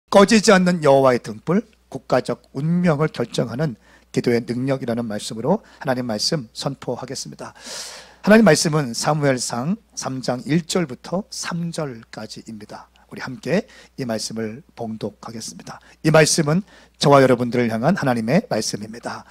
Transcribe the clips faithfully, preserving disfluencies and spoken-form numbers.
꺼지지 않는 여호와의 등불, 국가적 운명을 결정하는 기도의 능력이라는 말씀으로 하나님 말씀 선포하겠습니다. 하나님 말씀은 사무엘상 삼 장 일 절부터 삼 절까지입니다. 우리 함께 이 말씀을 봉독하겠습니다. 이 말씀은 저와 여러분들을 향한 하나님의 말씀입니다.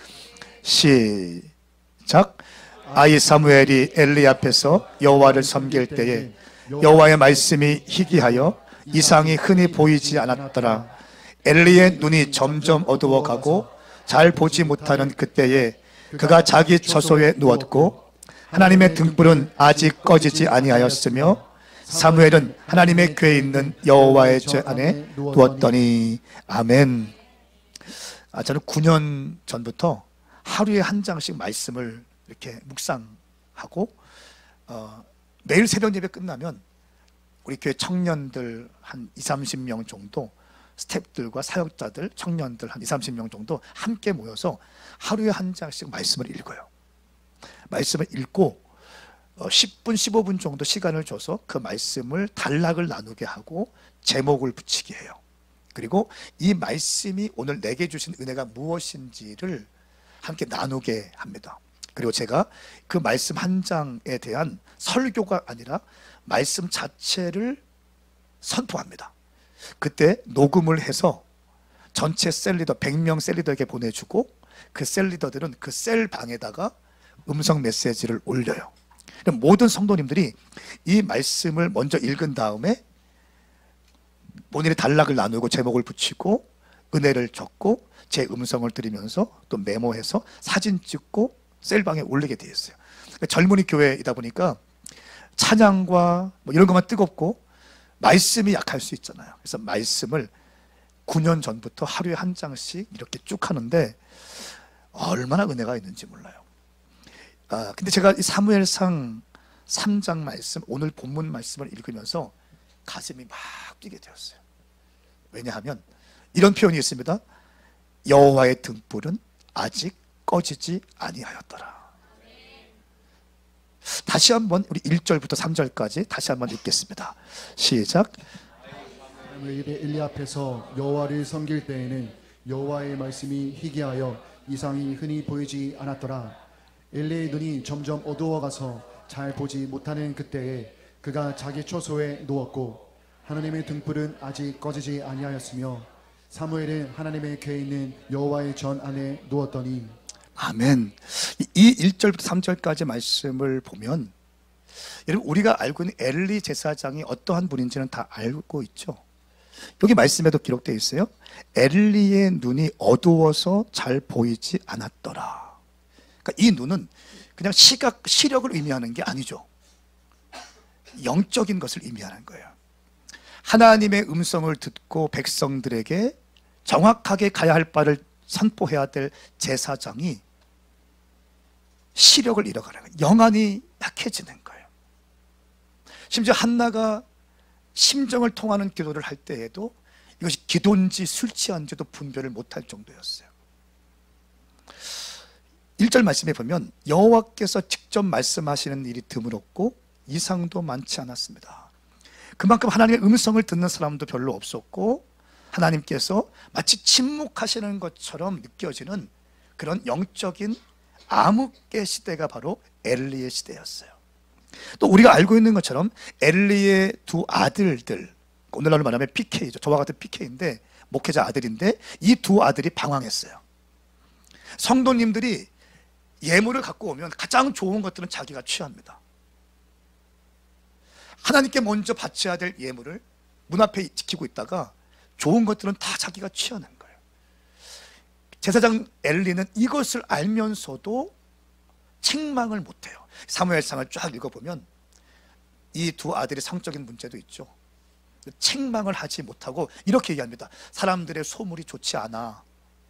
시작. 아이 사무엘이 엘리 앞에서 여호와를 섬길 때에 여호와의 말씀이 희귀하여 이상이 흔히 보이지 않았더라. 엘리의 눈이 점점 어두워가고 잘 보지 못하는 그때에 그가 자기 처소에 누웠고 하나님의 등불은 아직 꺼지지 아니하였으며 사무엘은 하나님의 궤에 있는 여호와의 전 안에 누웠더니. 아멘. 아, 저는 구 년 전부터 하루에 한 장씩 말씀을 이렇게 묵상하고 어, 매일 새벽 예배 끝나면 우리 교회 청년들 한 이삼십 명 정도, 스태프들과 사역자들, 청년들 한 이삼십 명 정도 함께 모여서 하루에 한 장씩 말씀을 읽어요. 말씀을 읽고 십 분, 십오 분 정도 시간을 줘서 그 말씀을 단락을 나누게 하고 제목을 붙이게 해요. 그리고 이 말씀이 오늘 내게 주신 은혜가 무엇인지를 함께 나누게 합니다. 그리고 제가 그 말씀 한 장에 대한 설교가 아니라 말씀 자체를 선포합니다. 그때 녹음을 해서 전체 셀리더 백 명 셀리더에게 보내주고 그 셀리더들은 그 셀 방에다가 음성 메시지를 올려요. 모든 성도님들이 이 말씀을 먼저 읽은 다음에 본인의 단락을 나누고 제목을 붙이고 은혜를 적고 제 음성을 들으면서 또 메모해서 사진 찍고 셀방에 올리게 되어 있어요. 젊은이 교회이다 보니까 찬양과 뭐 이런 것만 뜨겁고 말씀이 약할 수 있잖아요. 그래서 말씀을 구 년 전부터 하루에 한 장씩 이렇게 쭉 하는데 얼마나 은혜가 있는지 몰라요. 아, 근데 제가 이 사무엘상 삼 장 말씀, 오늘 본문 말씀을 읽으면서 가슴이 막 뛰게 되었어요. 왜냐하면 이런 표현이 있습니다. 여호와의 등불은 아직 꺼지지 아니하였더라. 다시 한번 우리 일 절부터 삼 절까지 다시 한번 읽겠습니다. 시작. 엘리 앞에서 여호와를 섬길 때에는 여호와의 말씀이 희귀하여 이상이 흔히 보이지 않았더라. 엘리의 눈이 점점 어두워가서 잘 보지 못하는 그때에 그가 자기 처소에 누웠고 하나님의 등불은 아직 꺼지지 아니하였으며 사무엘은 하나님의 궤에 있는 여호와의 전 안에 누웠더니. 아멘. 이 일 절부터 삼 절까지 말씀을 보면 여러분 우리가 알고 있는 엘리 제사장이 어떠한 분인지는 다 알고 있죠. 여기 말씀에도 기록되어 있어요. 엘리의 눈이 어두워서 잘 보이지 않았더라. 그러니까 이 눈은 그냥 시각, 시력을 의미하는 게 아니죠. 영적인 것을 의미하는 거예요. 하나님의 음성을 듣고 백성들에게 정확하게 가야 할 바를 선포해야 될 제사장이 시력을 잃어가는 거예요. 영안이 약해지는 거예요. 심지어 한나가 심정을 통하는 기도를 할 때에도 이것이 기도인지 술 취한지도 분별을 못할 정도였어요. 일 절 말씀에 보면 여호와께서 직접 말씀하시는 일이 드물었고 이상도 많지 않았습니다. 그만큼 하나님의 음성을 듣는 사람도 별로 없었고 하나님께서 마치 침묵하시는 것처럼 느껴지는 그런 영적인 암흑의 시대가 바로 엘리의 시대였어요. 또 우리가 알고 있는 것처럼 엘리의 두 아들들, 오늘날로 말하면 피케이죠. 저와 같은 피케이인데 목회자 아들인데 이 두 아들이 방황했어요. 성도님들이 예물을 갖고 오면 가장 좋은 것들은 자기가 취합니다. 하나님께 먼저 바쳐야 될 예물을 문 앞에 지키고 있다가 좋은 것들은 다 자기가 취하는 거예요. 제사장 엘리는 이것을 알면서도 책망을 못해요. 사무엘상을 쫙 읽어보면 이 두 아들의 성적인 문제도 있죠. 책망을 하지 못하고 이렇게 얘기합니다. 사람들의 소문이 좋지 않아.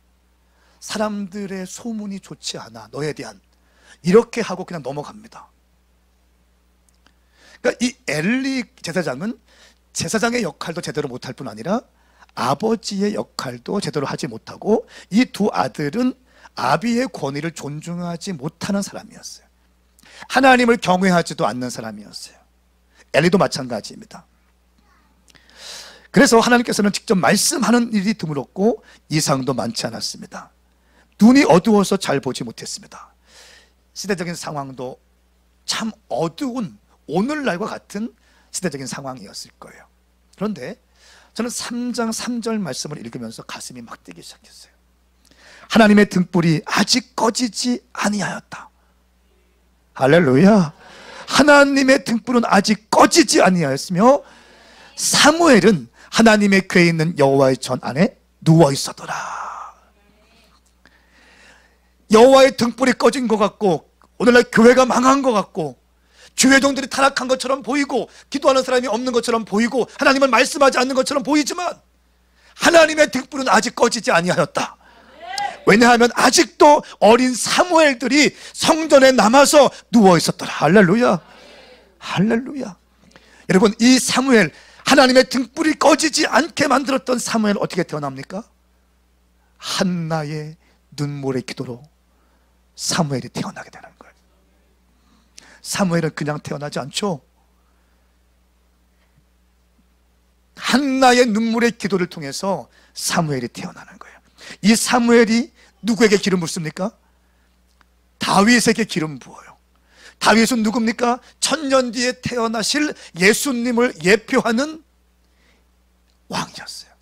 사람들의 소문이 좋지 않아. 너에 대한. 이렇게 하고 그냥 넘어갑니다. 그러니까 이 엘리 제사장은 제사장의 역할도 제대로 못할 뿐 아니라 아버지의 역할도 제대로 하지 못하고 이 두 아들은 아비의 권위를 존중하지 못하는 사람이었어요. 하나님을 경외하지도 않는 사람이었어요. 엘리도 마찬가지입니다. 그래서 하나님께서는 직접 말씀하는 일이 드물었고 이상도 많지 않았습니다. 눈이 어두워서 잘 보지 못했습니다. 시대적인 상황도 참 어두운 오늘날과 같은 시대적인 상황이었을 거예요. 그런데 저는 삼 장 삼 절 말씀을 읽으면서 가슴이 막 뛰기 시작했어요. 하나님의 등불이 아직 꺼지지 아니하였다. 할렐루야. 하나님의 등불은 아직 꺼지지 아니하였으며 사무엘은 하나님의 궤에 있는 여호와의 전 안에 누워 있었더라. 여호와의 등불이 꺼진 것 같고 오늘날 교회가 망한 것 같고 주회종들이 타락한 것처럼 보이고 기도하는 사람이 없는 것처럼 보이고 하나님을 말씀하지 않는 것처럼 보이지만 하나님의 등불은 아직 꺼지지 아니하였다. 왜냐하면 아직도 어린 사무엘들이 성전에 남아서 누워 있었더라. 할렐루야. 할렐루야. 여러분, 이 사무엘, 하나님의 등불이 꺼지지 않게 만들었던 사무엘 어떻게 태어납니까? 한나의 눈물의 기도로 사무엘이 태어나게 되는 거예요. 사무엘은 그냥 태어나지 않죠. 한나의 눈물의 기도를 통해서 사무엘이 태어나는 거예요. 이 사무엘이 누구에게 기름 붓습니까? 다윗에게 기름 부어요. 다윗은 누굽니까? 천년 뒤에 태어나실 예수님을 예표하는 왕이었어요.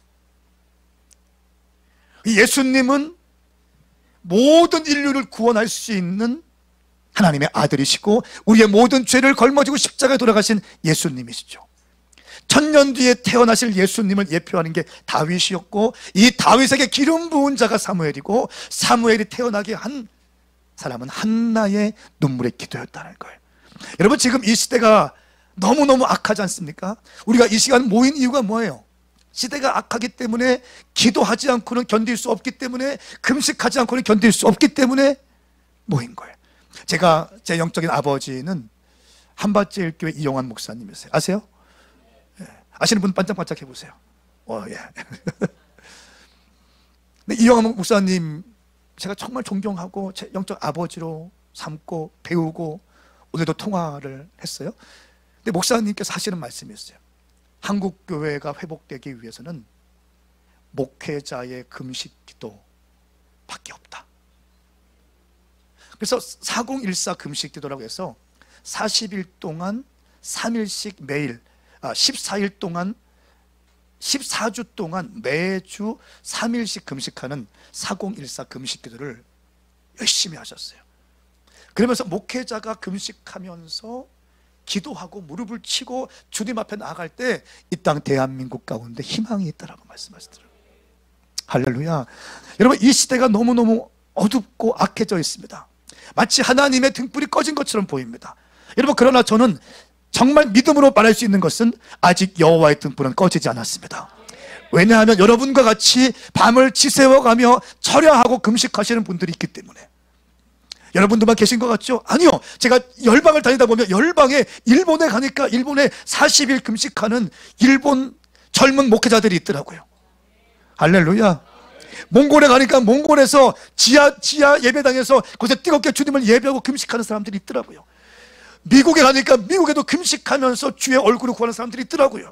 예수님은 모든 인류를 구원할 수 있는 하나님의 아들이시고 우리의 모든 죄를 걸머지고 십자가에 돌아가신 예수님이시죠. 천년 뒤에 태어나실 예수님을 예표하는 게 다윗이었고 이 다윗에게 기름 부은 자가 사무엘이고 사무엘이 태어나게 한 사람은 한나의 눈물의 기도였다는 거예요. 여러분, 지금 이 시대가 너무너무 악하지 않습니까? 우리가 이 시간 모인 이유가 뭐예요? 시대가 악하기 때문에 기도하지 않고는 견딜 수 없기 때문에 금식하지 않고는 견딜 수 없기 때문에 모인 거예요. 제가 제 영적인 아버지는 한밭제일교회 이용환 목사님이세요. 아세요? 예. 아시는 분 반짝반짝 해보세요. 어, 예. 근데 이용환 목사님 제가 정말 존경하고 제 영적 아버지로 삼고 배우고 오늘도 통화를 했어요. 근데 목사님께서 하시는 말씀이 있어요. 한국 교회가 회복되기 위해서는 목회자의 금식 기도밖에 없다. 그래서 사공일사 금식 기도라고 해서 사십 일 동안 삼 일씩 매일, 아, 십사 일 동안 십사 주 동안 매주 삼 일씩 금식하는 사공일사 금식 기도를 열심히 하셨어요. 그러면서 목회자가 금식하면서 기도하고 무릎을 치고 주님 앞에 나아갈 때 이 땅 대한민국 가운데 희망이 있다라고 말씀하시더라고요. 할렐루야. 여러분, 이 시대가 너무너무 어둡고 악해져 있습니다. 마치 하나님의 등불이 꺼진 것처럼 보입니다. 여러분, 그러나 저는 정말 믿음으로 말할 수 있는 것은 아직 여호와의 등불은 꺼지지 않았습니다. 왜냐하면 여러분과 같이 밤을 지새워가며 철야하고 금식하시는 분들이 있기 때문에. 여러분들만 계신 것 같죠? 아니요. 제가 열방을 다니다 보면 열방에 일본에 가니까 일본에 사십 일 금식하는 일본 젊은 목회자들이 있더라고요. 할렐루야. 몽골에 가니까 몽골에서 지하, 지하 예배당에서 거기서 뜨겁게 주님을 예배하고 금식하는 사람들이 있더라고요. 미국에 가니까 미국에도 금식하면서 주의 얼굴을 구하는 사람들이 있더라고요.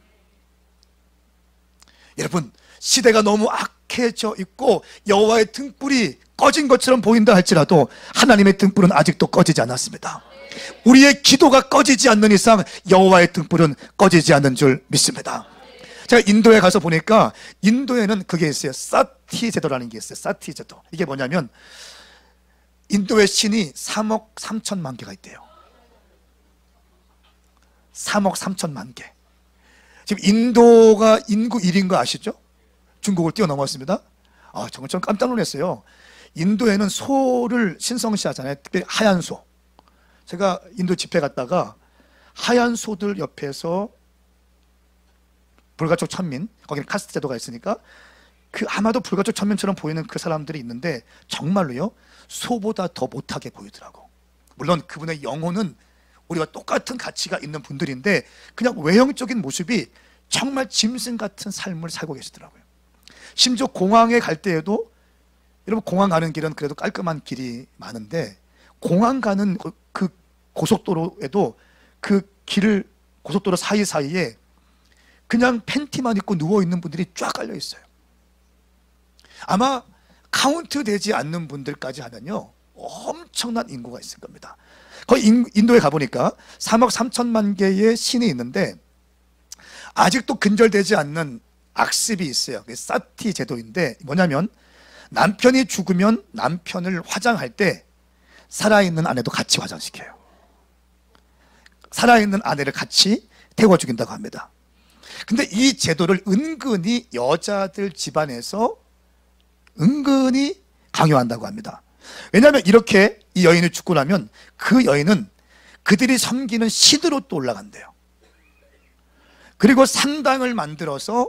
여러분, 시대가 너무 악해져 있고 여호와의 등불이 꺼진 것처럼 보인다 할지라도 하나님의 등불은 아직도 꺼지지 않았습니다. 우리의 기도가 꺼지지 않는 이상 여호와의 등불은 꺼지지 않는 줄 믿습니다. 제가 인도에 가서 보니까 인도에는 그게 있어요. 사티 제도라는 게 있어요. 사티 제도. 이게 뭐냐면 인도의 신이 삼억 삼천만 개가 있대요. 삼억 삼천만 개. 지금 인도가 인구 일 위인 거 아시죠? 중국을 뛰어넘었습니다. 아, 정말 좀 깜짝 놀랐어요. 인도에는 소를 신성시하잖아요. 특별히 하얀 소. 제가 인도 집회 갔다가 하얀 소들 옆에서 불가촉 천민, 거기는 카스트 제도가 있으니까 그 아마도 불가촉 천민처럼 보이는 그 사람들이 있는데 정말로요, 소보다 더 못하게 보이더라고. 물론 그분의 영혼은 우리와 똑같은 가치가 있는 분들인데 그냥 외형적인 모습이 정말 짐승 같은 삶을 살고 계시더라고요. 심지어 공항에 갈 때에도, 여러분 공항 가는 길은 그래도 깔끔한 길이 많은데 공항 가는 그 고속도로에도 그 길을, 고속도로 사이사이에 그냥 팬티만 입고 누워있는 분들이 쫙 깔려 있어요. 아마 카운트 되지 않는 분들까지 하면요 엄청난 인구가 있을 겁니다. 거의 인도에 가보니까 삼억 삼천만 개의 신이 있는데 아직도 근절되지 않는 악습이 있어요. 그게 사티 제도인데 뭐냐면 남편이 죽으면 남편을 화장할 때 살아있는 아내도 같이 화장시켜요. 살아있는 아내를 같이 태워 죽인다고 합니다. 근데 이 제도를 은근히 여자들 집안에서 은근히 강요한다고 합니다. 왜냐하면 이렇게 이 여인을 죽고 나면 그 여인은 그들이 섬기는 신으로 또 올라간대요. 그리고 상당을 만들어서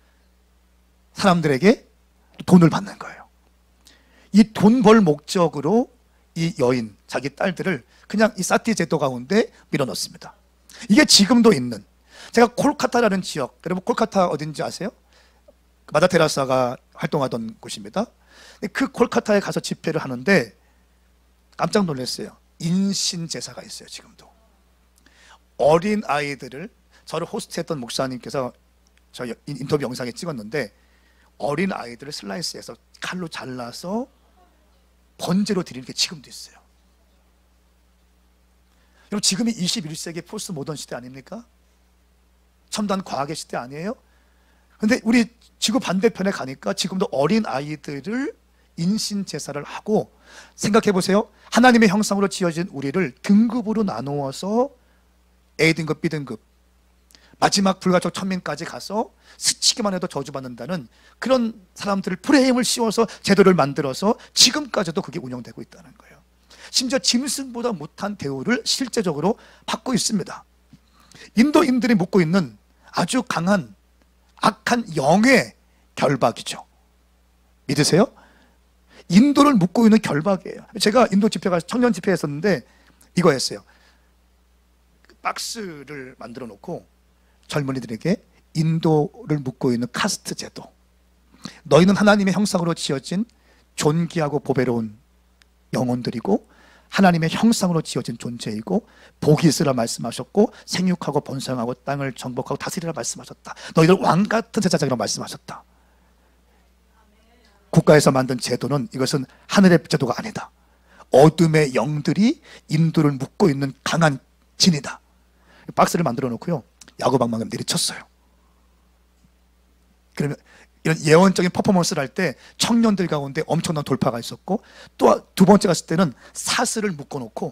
사람들에게 돈을 받는 거예요. 이 돈 벌 목적으로 이 여인, 자기 딸들을 그냥 이 사티 제도 가운데 밀어넣습니다. 이게 지금도 있는, 제가 콜카타라는 지역, 여러분 콜카타 어딘지 아세요? 마다 테라사가 활동하던 곳입니다. 그 콜카타에 가서 집회를 하는데 깜짝 놀랐어요. 인신 제사가 있어요. 지금도 어린 아이들을, 저를 호스트했던 목사님께서 저 인터뷰 영상에 찍었는데 어린 아이들을 슬라이스해서 칼로 잘라서 번제로 드리는 게 지금도 있어요. 여러분 지금이 이십일 세기 포스트 모던 시대 아닙니까? 첨단 과학의 시대 아니에요? 근데 우리 지구 반대편에 가니까 지금도 어린 아이들을 인신 제사를 하고, 생각해 보세요. 하나님의 형상으로 지어진 우리를 등급으로 나누어서 A등급, B등급, 마지막 불가촉 천민까지 가서 스치기만 해도 저주받는다는 그런 사람들을 프레임을 씌워서 제도를 만들어서 지금까지도 그게 운영되고 있다는 거예요. 심지어 짐승보다 못한 대우를 실제적으로 받고 있습니다. 인도인들이 묻고 있는 아주 강한 악한 영의 결박이죠. 믿으세요? 인도를 묶고 있는 결박이에요. 제가 인도 집회 가서 청년 집회 했었는데 이거 했어요. 박스를 만들어 놓고 젊은이들에게 인도를 묶고 있는 카스트 제도, 너희는 하나님의 형상으로 지어진 존귀하고 보배로운 영혼들이고 하나님의 형상으로 지어진 존재이고 복이 있으라 말씀하셨고 생육하고 번성하고 땅을 정복하고 다스리라 말씀하셨다. 너희들 왕같은 제사장이라고 말씀하셨다. 국가에서 만든 제도는, 이것은 하늘의 제도가 아니다. 어둠의 영들이 인도를 묶고 있는 강한 진이다. 박스를 만들어 놓고요 야구방망이를 내리쳤어요. 그러면 이런 예언적인 퍼포먼스를 할 때 청년들 가운데 엄청난 돌파가 있었고, 또 두 번째 갔을 때는 사슬을 묶어놓고,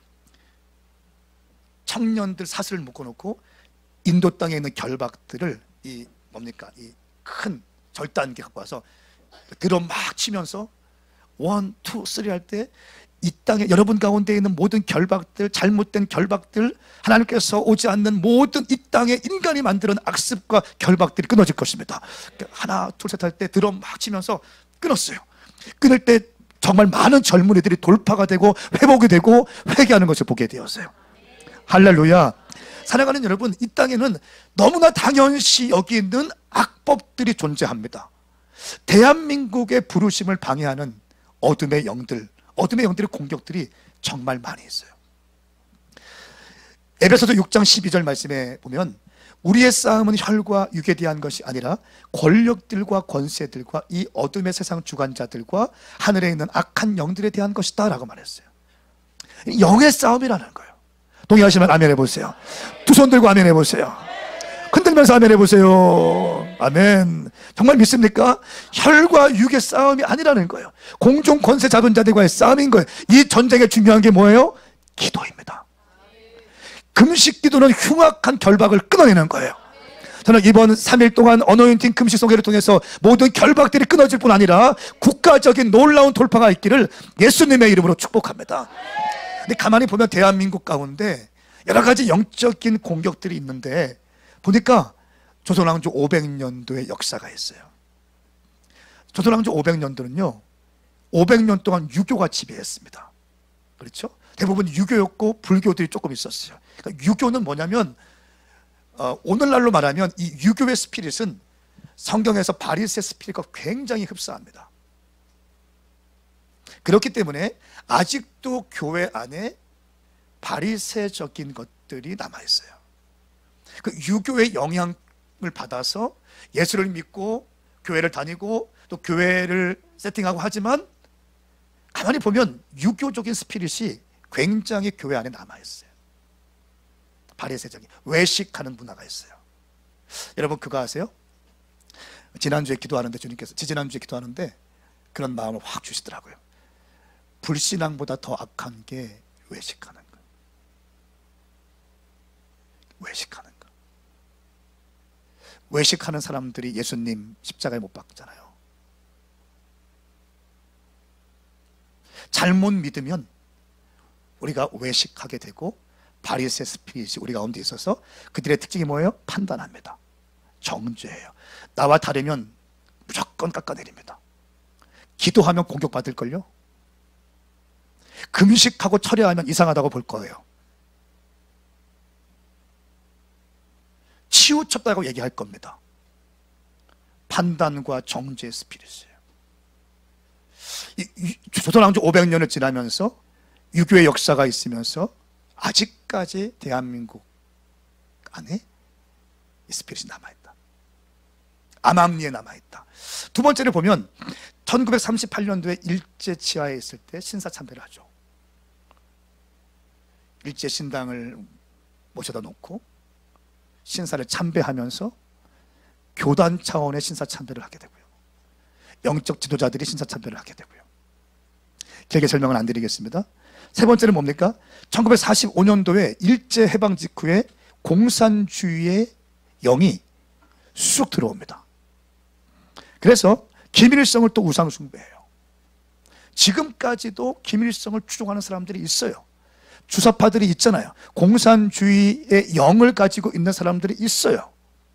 청년들 사슬을 묶어놓고 인도 땅에 있는 결박들을 이 뭡니까 이 큰 절단기 갖고 와서 드럼 막 치면서 원, 투, 쓰리 할 때 이 땅에 여러분 가운데 있는 모든 결박들, 잘못된 결박들, 하나님께서 오지 않는 모든 이 땅에 인간이 만드는 악습과 결박들이 끊어질 것입니다. 하나, 둘, 셋 할 때 드럼 막 치면서 끊었어요. 끊을 때 정말 많은 젊은이들이 돌파가 되고 회복이 되고 회개하는 것을 보게 되었어요. 할렐루야. 사랑하는 여러분, 이 땅에는 너무나 당연시 여기는 악법들이 존재합니다. 대한민국의 부르심을 방해하는 어둠의 영들, 어둠의 영들의 공격들이 정말 많이 있어요. 에베소서 육 장 십이 절 말씀에 보면 우리의 싸움은 혈과 육에 대한 것이 아니라 권력들과 권세들과 이 어둠의 세상 주관자들과 하늘에 있는 악한 영들에 대한 것이다 라고 말했어요. 영의 싸움이라는 거예요. 동의하시면 아멘 해보세요. 두 손 들고 아멘 해보세요. 흔들면서 아멘 해보세요. 아멘. 정말 믿습니까? 혈과 육의 싸움이 아니라는 거예요. 공중 권세 잡은 자들과의 싸움인 거예요. 이 전쟁에 중요한 게 뭐예요? 기도입니다. 금식 기도는 흉악한 결박을 끊어내는 거예요. 저는 이번 삼 일 동안 어노인팅 금식 소개를 통해서 모든 결박들이 끊어질 뿐 아니라 국가적인 놀라운 돌파가 있기를 예수님의 이름으로 축복합니다. 근데 가만히 보면 대한민국 가운데 여러 가지 영적인 공격들이 있는데 보니까 조선왕조 오백 년도의 역사가 있어요. 조선왕조 오백 년도는요 오백 년 동안 유교가 지배했습니다. 그렇죠? 대부분 유교였고 불교들이 조금 있었어요. 그러니까 유교는 뭐냐면 어, 오늘날로 말하면 이 유교의 스피릿은 성경에서 바리새 스피릿과 굉장히 흡사합니다. 그렇기 때문에 아직도 교회 안에 바리새적인 것들이 남아있어요. 그 유교의 영향 받아서 예수를 믿고 교회를 다니고 또 교회를 세팅하고 하지만 가만히 보면 유교적인 스피릿이 굉장히 교회 안에 남아있어요. 바리새적인 외식하는 문화가 있어요. 여러분 그거 아세요? 지난주에 기도하는데 주님께서 지지난주에 기도하는데 그런 마음을 확 주시더라고요. 불신앙보다 더 악한 게 외식하는 거. 외식하는 거. 외식하는 사람들이 예수님 십자가에 못 박잖아요. 잘못 믿으면 우리가 외식하게 되고 바리새 스피릿이 우리 가운데 있어서 그들의 특징이 뭐예요? 판단합니다. 정죄해요. 나와 다르면 무조건 깎아내립니다. 기도하면 공격받을걸요? 금식하고 철회하면 이상하다고 볼 거예요. 치우쳤다고 얘기할 겁니다. 판단과 정죄의 스피릿이에요. 이, 이, 조선왕조 오백 년을 지나면서 유교의 역사가 있으면서 아직까지 대한민국 안에 이 스피릿이 남아있다. 암암리에 남아있다. 두 번째를 보면 천구백삼십팔 년도에 일제치하에 있을 때 신사참배를 하죠. 일제신당을 모셔다 놓고 신사를 참배하면서 교단 차원의 신사참배를 하게 되고요. 영적 지도자들이 신사참배를 하게 되고요. 길게 설명은 안 드리겠습니다. 세 번째는 뭡니까? 천구백사십오 년도에 일제해방 직후에 공산주의의 영이 쑥 들어옵니다. 그래서 김일성을 또 우상숭배해요. 지금까지도 김일성을 추종하는 사람들이 있어요. 주사파들이 있잖아요. 공산주의의 영을 가지고 있는 사람들이 있어요.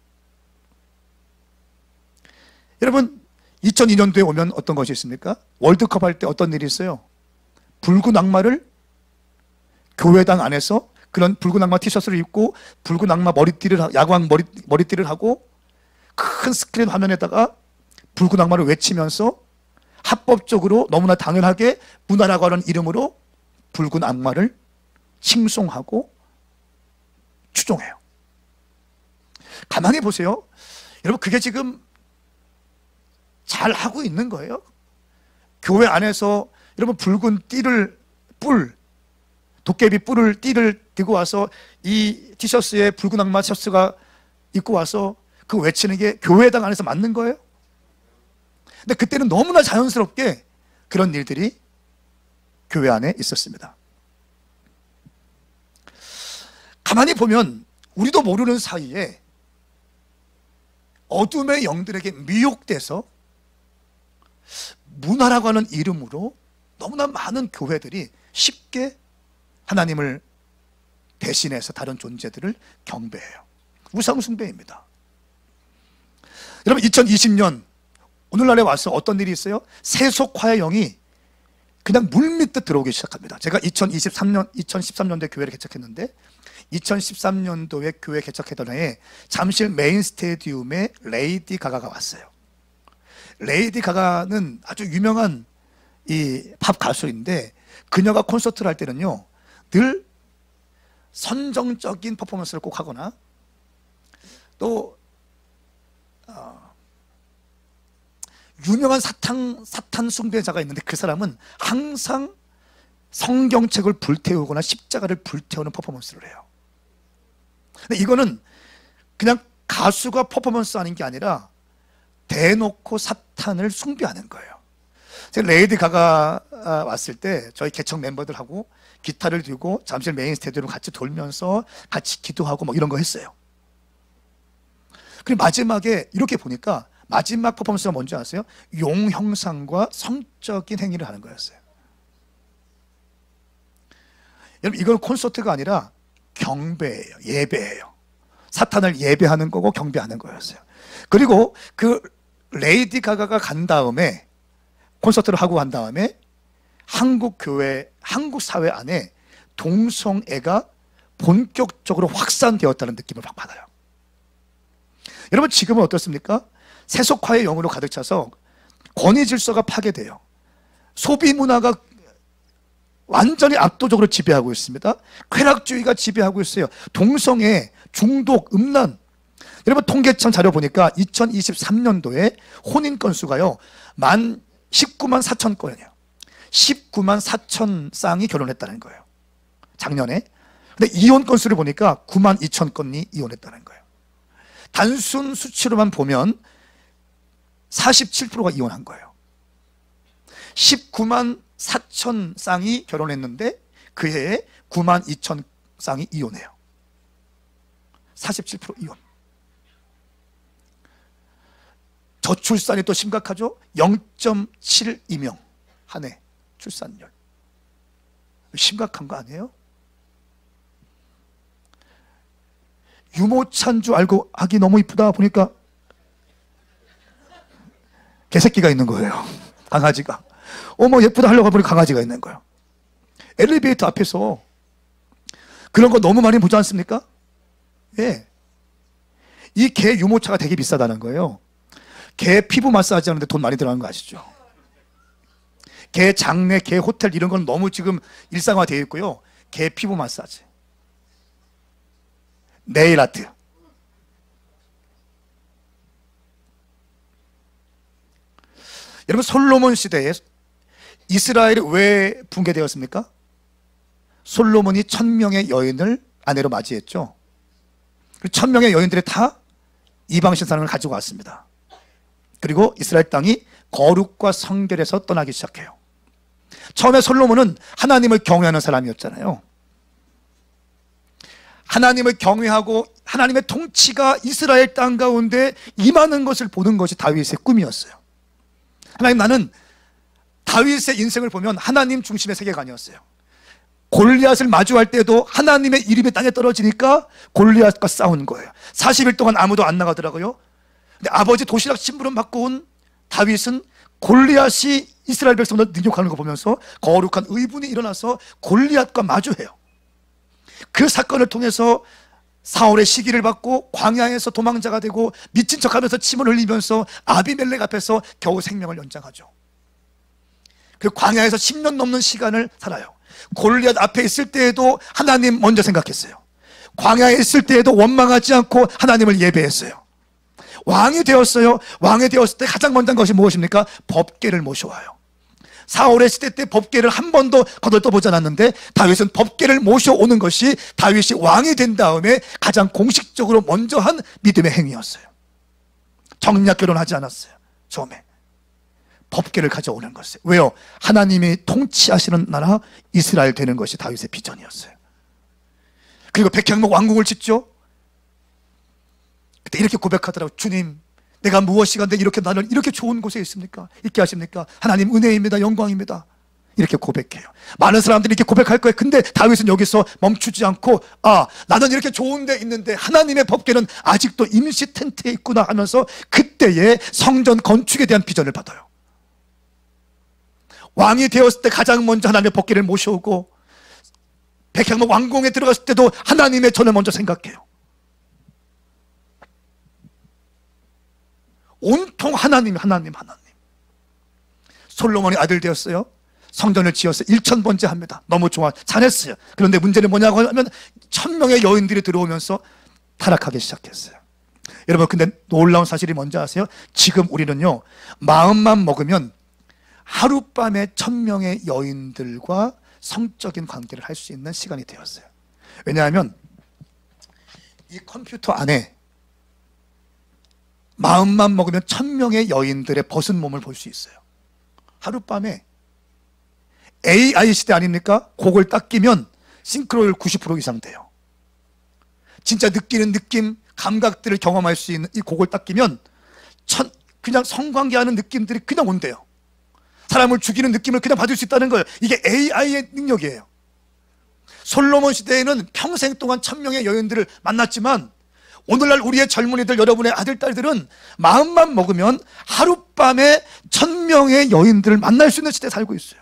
여러분 이천이 년도에 오면 어떤 것이 있습니까? 월드컵 할 때 어떤 일이 있어요? 붉은 악마를 교회당 안에서 그런 붉은 악마 티셔츠를 입고 붉은 악마 머리띠를 야광 머리, 머리띠를 하고 큰 스크린 화면에다가 붉은 악마를 외치면서 합법적으로 너무나 당연하게 문화라고 하는 이름으로 붉은 악마를 칭송하고 추종해요. 가만히 보세요. 여러분 그게 지금 잘 하고 있는 거예요. 교회 안에서 여러분 붉은 띠를 뿔 도깨비 뿔을 띠를 들고 와서 이 티셔츠에 붉은 악마 셔츠가 입고 와서 그 외치는 게 교회당 안에서 맞는 거예요? 근데 그때는 너무나 자연스럽게 그런 일들이 교회 안에 있었습니다. 가만히 보면 우리도 모르는 사이에 어둠의 영들에게 미혹돼서 문화라고 하는 이름으로 너무나 많은 교회들이 쉽게 하나님을 대신해서 다른 존재들을 경배해요. 우상숭배입니다. 여러분 이천이십 년 오늘날에 와서 어떤 일이 있어요? 세속화의 영이 그냥 물밀듯 들어오기 시작합니다. 제가 이천이십삼 년, 이천십삼 년도에 교회를 개척했는데 이천십삼 년도에 교회 개척했던 해에 잠실 메인 스테디움에 레이디 가가가 왔어요. 레이디 가가는 아주 유명한 이 팝 가수인데 그녀가 콘서트를 할 때는요 늘 선정적인 퍼포먼스를 꼭 하거나 또 어, 유명한 사탄, 사탄 숭배자가 있는데 그 사람은 항상 성경책을 불태우거나 십자가를 불태우는 퍼포먼스를 해요. 근데 이거는 그냥 가수가 퍼포먼스 하는 게 아니라 대놓고 사탄을 숭배하는 거예요. 제가 레이디 가가 왔을 때 저희 개척 멤버들하고 기타를 들고 잠실 메인 스테디움을 같이 돌면서 같이 기도하고 뭐 이런 거 했어요. 그리고 마지막에 이렇게 보니까 마지막 퍼포먼스가 뭔지 아세요? 용 형상과 성적인 행위를 하는 거였어요. 여러분 이건 콘서트가 아니라 경배예요. 예배예요. 사탄을 예배하는 거고 경배하는 거였어요. 그리고 그 레이디 가가가 간 다음에 콘서트를 하고 간 다음에 한국 교회, 한국 사회 안에 동성애가 본격적으로 확산되었다는 느낌을 막 받아요. 여러분 지금은 어떻습니까? 세속화의 영으로 가득 차서 권위 질서가 파괴돼요. 소비 문화가 완전히 압도적으로 지배하고 있습니다. 쾌락주의가 지배하고 있어요. 동성애, 중독, 음란. 여러분 통계청 자료 보니까 이천이십삼 년도에 혼인 건수가요 만 십구만 사천 건이에요. 십구만 사천 쌍이 결혼했다는 거예요, 작년에. 근데 이혼 건수를 보니까 구만 이천 건이 이혼했다는 거예요. 단순 수치로만 보면 사십칠 퍼센트가 이혼한 거예요. 십구만 사천 쌍이 결혼했는데 그 해에 구만 이천 쌍이 이혼해요. 사십칠 퍼센트 이혼. 저출산이 또 심각하죠. 영 점 칠이 명 한 해 출산율. 심각한 거 아니에요? 유모차인 줄 알고 아기 너무 이쁘다 보니까 개새끼가 있는 거예요. 강아지가. 어머 예쁘다 하려고 보니 강아지가 있는 거예요. 엘리베이터 앞에서 그런 거 너무 많이 보지 않습니까? 예. 이 개 유모차가 되게 비싸다는 거예요. 개 피부 마사지 하는데 돈 많이 들어가는 거 아시죠? 개 장례, 개 호텔 이런 건 너무 지금 일상화되어 있고요. 개 피부 마사지, 네일 아트. 여러분 솔로몬 시대에 이스라엘이 왜 붕괴되었습니까? 솔로몬이 천명의 여인을 아내로 맞이했죠. 천명의 여인들이 다 이방신상을 가지고 왔습니다. 그리고 이스라엘 땅이 거룩과 성결에서 떠나기 시작해요. 처음에 솔로몬은 하나님을 경외하는 사람이었잖아요. 하나님을 경외하고 하나님의 통치가 이스라엘 땅 가운데 임하는 것을 보는 것이 다윗의 꿈이었어요. 하나님, 나는 다윗의 인생을 보면 하나님 중심의 세계관이었어요. 골리앗을 마주할 때도 하나님의 이름이 땅에 떨어지니까 골리앗과 싸운 거예요. 사십 일 동안 아무도 안 나가더라고요. 근데 아버지 도시락 심부름 받고 온 다윗은 골리앗이 이스라엘 백성들 능욕하는 거 보면서 거룩한 의분이 일어나서 골리앗과 마주해요. 그 사건을 통해서 사울의 시기를 받고 광야에서 도망자가 되고 미친 척하면서 침을 흘리면서 아비멜렉 앞에서 겨우 생명을 연장하죠. 그 광야에서 십 년 넘는 시간을 살아요. 골리앗 앞에 있을 때에도 하나님 먼저 생각했어요. 광야에 있을 때에도 원망하지 않고 하나님을 예배했어요. 왕이 되었어요. 왕이 되었을 때 가장 먼저 한 것이 무엇입니까? 법궤를 모셔와요. 사울의 시대 때 법궤를 한 번도 거들떠보지 않았는데 다윗은 법궤를 모셔오는 것이 다윗이 왕이 된 다음에 가장 공식적으로 먼저 한 믿음의 행위였어요. 정략 결혼하지 않았어요. 처음에 법궤를 가져오는 것이에요. 왜요? 하나님이 통치하시는 나라 이스라엘 되는 것이 다윗의 비전이었어요. 그리고 백향목 왕궁을 짓죠. 그때 이렇게 고백하더라고요. 주님, 내가 무엇이간데 이렇게 나를 이렇게 좋은 곳에 있습니까? 있게 하십니까? 하나님 은혜입니다. 영광입니다. 이렇게 고백해요. 많은 사람들이 이렇게 고백할 거예요. 근데 다윗은 여기서 멈추지 않고, 아, 나는 이렇게 좋은 데 있는데 하나님의 법궤는 아직도 임시 텐트에 있구나 하면서 그때의 성전 건축에 대한 비전을 받아요. 왕이 되었을 때 가장 먼저 하나님의 법궤를 모셔오고 백향목 왕궁에 들어갔을 때도 하나님의 전을 먼저 생각해요. 온통 하나님, 하나님, 하나님. 솔로몬이 아들 되었어요. 성전을 지었어요. 일천 번째 합니다. 너무 좋아, 잘했어요. 그런데 문제는 뭐냐고 하면 천명의 여인들이 들어오면서 타락하기 시작했어요. 여러분, 근데 놀라운 사실이 뭔지 아세요? 지금 우리는요, 마음만 먹으면 하룻밤에 천명의 여인들과 성적인 관계를 할 수 있는 시간이 되었어요. 왜냐하면 이 컴퓨터 안에 마음만 먹으면 천명의 여인들의 벗은 몸을 볼 수 있어요. 하룻밤에. 에이아이 시대 아닙니까? 곡을 딱 끼면 싱크로율 구십 퍼센트 이상 돼요. 진짜 느끼는 느낌, 감각들을 경험할 수 있는 이 곡을 딱 끼면 천, 그냥 성관계하는 느낌들이 그냥 온대요. 사람을 죽이는 느낌을 그냥 받을 수 있다는 거예요. 이게 에이아이의 능력이에요. 솔로몬 시대에는 평생 동안 천명의 여인들을 만났지만 오늘날 우리의 젊은이들, 여러분의 아들, 딸들은 마음만 먹으면 하룻밤에 천명의 여인들을 만날 수 있는 시대에 살고 있어요.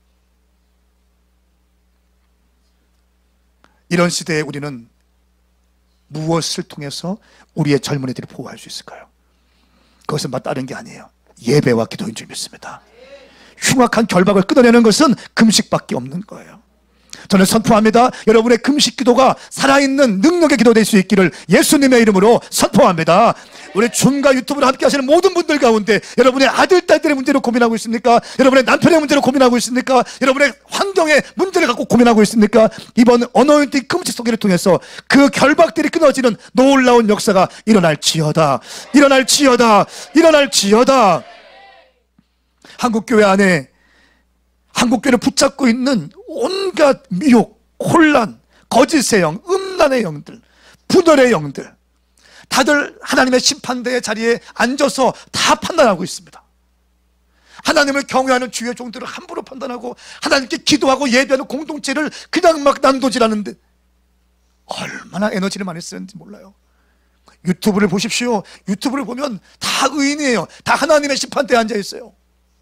이런 시대에 우리는 무엇을 통해서 우리의 젊은이들을 보호할 수 있을까요? 그것은 다른 게 아니에요. 예배와 기도인 줄 믿습니다. 흉악한 결박을 끊어내는 것은 금식밖에 없는 거예요. 저는 선포합니다. 여러분의 금식 기도가 살아있는 능력의 기도 될 수 있기를 예수님의 이름으로 선포합니다. 우리 줌과 유튜브를 함께 하시는 모든 분들 가운데 여러분의 아들, 딸들의 문제로 고민하고 있습니까? 여러분의 남편의 문제로 고민하고 있습니까? 여러분의 환경의 문제를 갖고 고민하고 있습니까? 이번 어노인팅 금식 소개를 통해서 그 결박들이 끊어지는 놀라운 역사가 일어날지어다. 일어날지어다. 일어날지어다. 한국교회 안에 한국교회를 붙잡고 있는 온갖 미혹, 혼란, 거짓의 영, 음란의 영들, 분열의 영들, 다들 하나님의 심판대의 자리에 앉아서 다 판단하고 있습니다. 하나님을 경외하는 주의 종들을 함부로 판단하고 하나님께 기도하고 예배하는 공동체를 그냥 막 난도질하는데 얼마나 에너지를 많이 쓰는지 몰라요. 유튜브를 보십시오. 유튜브를 보면 다 의인이에요. 다 하나님의 심판대에 앉아 있어요.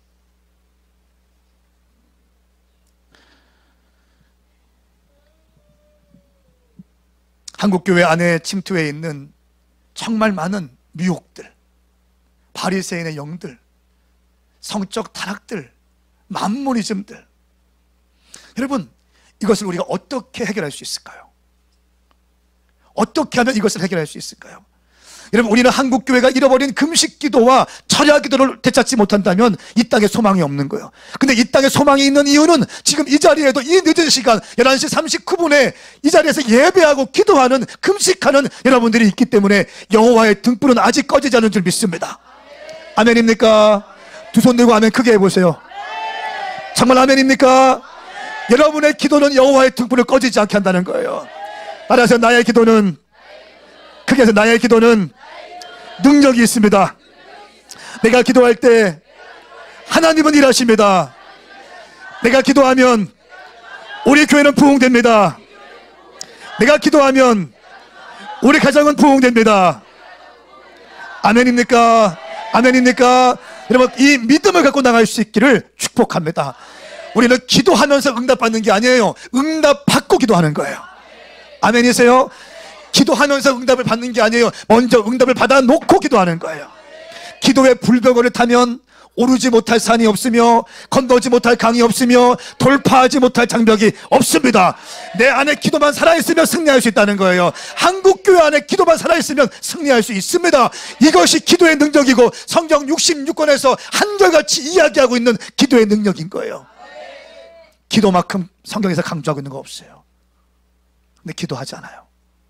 한국교회 안에 침투해 있는 정말 많은 미혹들, 바리새인의 영들, 성적 타락들, 만모니즘들. 여러분, 이것을 우리가 어떻게 해결할 수 있을까요? 어떻게 하면 이것을 해결할 수 있을까요? 여러분, 우리는 한국교회가 잃어버린 금식기도와 철야기도를 되찾지 못한다면 이 땅에 소망이 없는 거예요. 근데 이 땅에 소망이 있는 이유는 지금 이 자리에도 이 늦은 시간 열한 시 삼십구 분에 이 자리에서 예배하고 기도하는, 금식하는 여러분들이 있기 때문에 여호와의 등불은 아직 꺼지지 않은 줄 믿습니다. 아멘입니까? 두 손 들고 아멘 크게 해보세요. 정말 아멘입니까? 여러분의 기도는 여호와의 등불을 꺼지지 않게 한다는 거예요. 따라서 나의 기도는, 크게 해서 나의 기도는 능력이 있습니다. 내가 기도할 때 하나님은 일하십니다. 내가 기도하면 우리 교회는 부흥됩니다. 내가 기도하면 우리 가정은 부흥됩니다. 아멘입니까? 아멘입니까? 여러분, 이 믿음을 갖고 나갈 수 있기를 축복합니다. 우리는 기도하면서 응답받는 게 아니에요. 응답받고 기도하는 거예요. 아멘이세요? 기도하면서 응답을 받는 게 아니에요. 먼저 응답을 받아놓고 기도하는 거예요. 기도의 불벽을 타면 오르지 못할 산이 없으며 건너지 못할 강이 없으며 돌파하지 못할 장벽이 없습니다. 내 안에 기도만 살아있으면 승리할 수 있다는 거예요. 한국교회 안에 기도만 살아있으면 승리할 수 있습니다. 이것이 기도의 능력이고 성경 육십육 권에서 한결같이 이야기하고 있는 기도의 능력인 거예요. 기도만큼 성경에서 강조하고 있는 거 없어요. 근데 기도하지 않아요.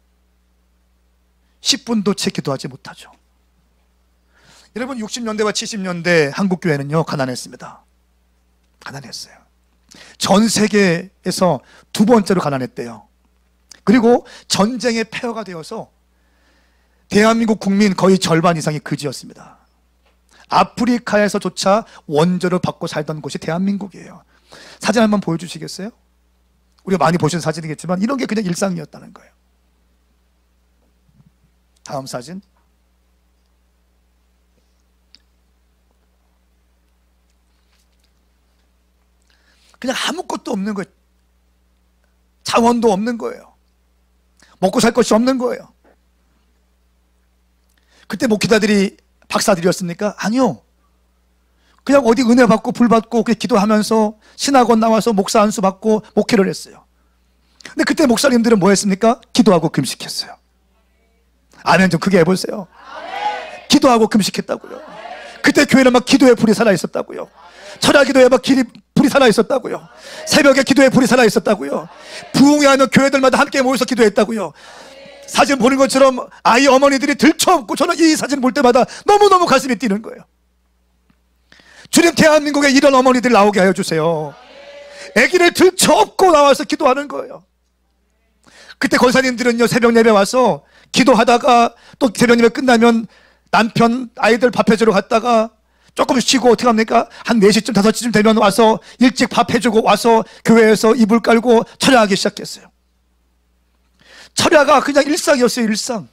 십 분도 채 기도하지 못하죠. 여러분, 육십 년대와 칠십 년대 한국교회는요 가난했습니다. 가난했어요. 전 세계에서 두 번째로 가난했대요. 그리고 전쟁의 폐허가 되어서 대한민국 국민 거의 절반 이상이 거지였습니다. 아프리카에서조차 원조를 받고 살던 곳이 대한민국이에요. 사진 한번 보여주시겠어요? 우리가 많이 보신 사진이겠지만 이런 게 그냥 일상이었다는 거예요. 다음 사진. 그냥 아무것도 없는 거예요. 자원도 없는 거예요. 먹고 살 것이 없는 거예요. 그때 목회자들이 박사들이었습니까? 아니요. 그냥 어디 은혜 받고 불 받고 그냥 기도하면서 신학원 나와서 목사 안수 받고 목회를 했어요. 근데 그때 목사님들은 뭐 했습니까? 기도하고 금식했어요. 아멘 좀 크게 해보세요. 기도하고 금식했다고요. 그때 교회는 막 기도의 불이 살아있었다고요. 철야기도에 막 길이 불이 살아있었다고요. 새벽에 기도의 불이 살아있었다고요. 부흥회 하는 교회들마다 함께 모여서 기도했다고요. 사진 보는 것처럼 아이 어머니들이 들쳐업고 저는 이 사진 볼 때마다 너무너무 가슴이 뛰는 거예요. 주님, 대한민국에 이런 어머니들 나오게 하여 주세요. 아기를 들쳐업고 나와서 기도하는 거예요. 그때 권사님들은요 새벽 예배 와서 기도하다가 또 새벽 예배 끝나면 남편 아이들 밥 해주러 갔다가 조금 쉬고 어떻게 합니까? 한 네 시쯤 다섯 시쯤 되면 와서 일찍 밥 해주고 와서 교회에서 이불 깔고 철야하기 시작했어요. 철야가 그냥 일상이었어요. 일상.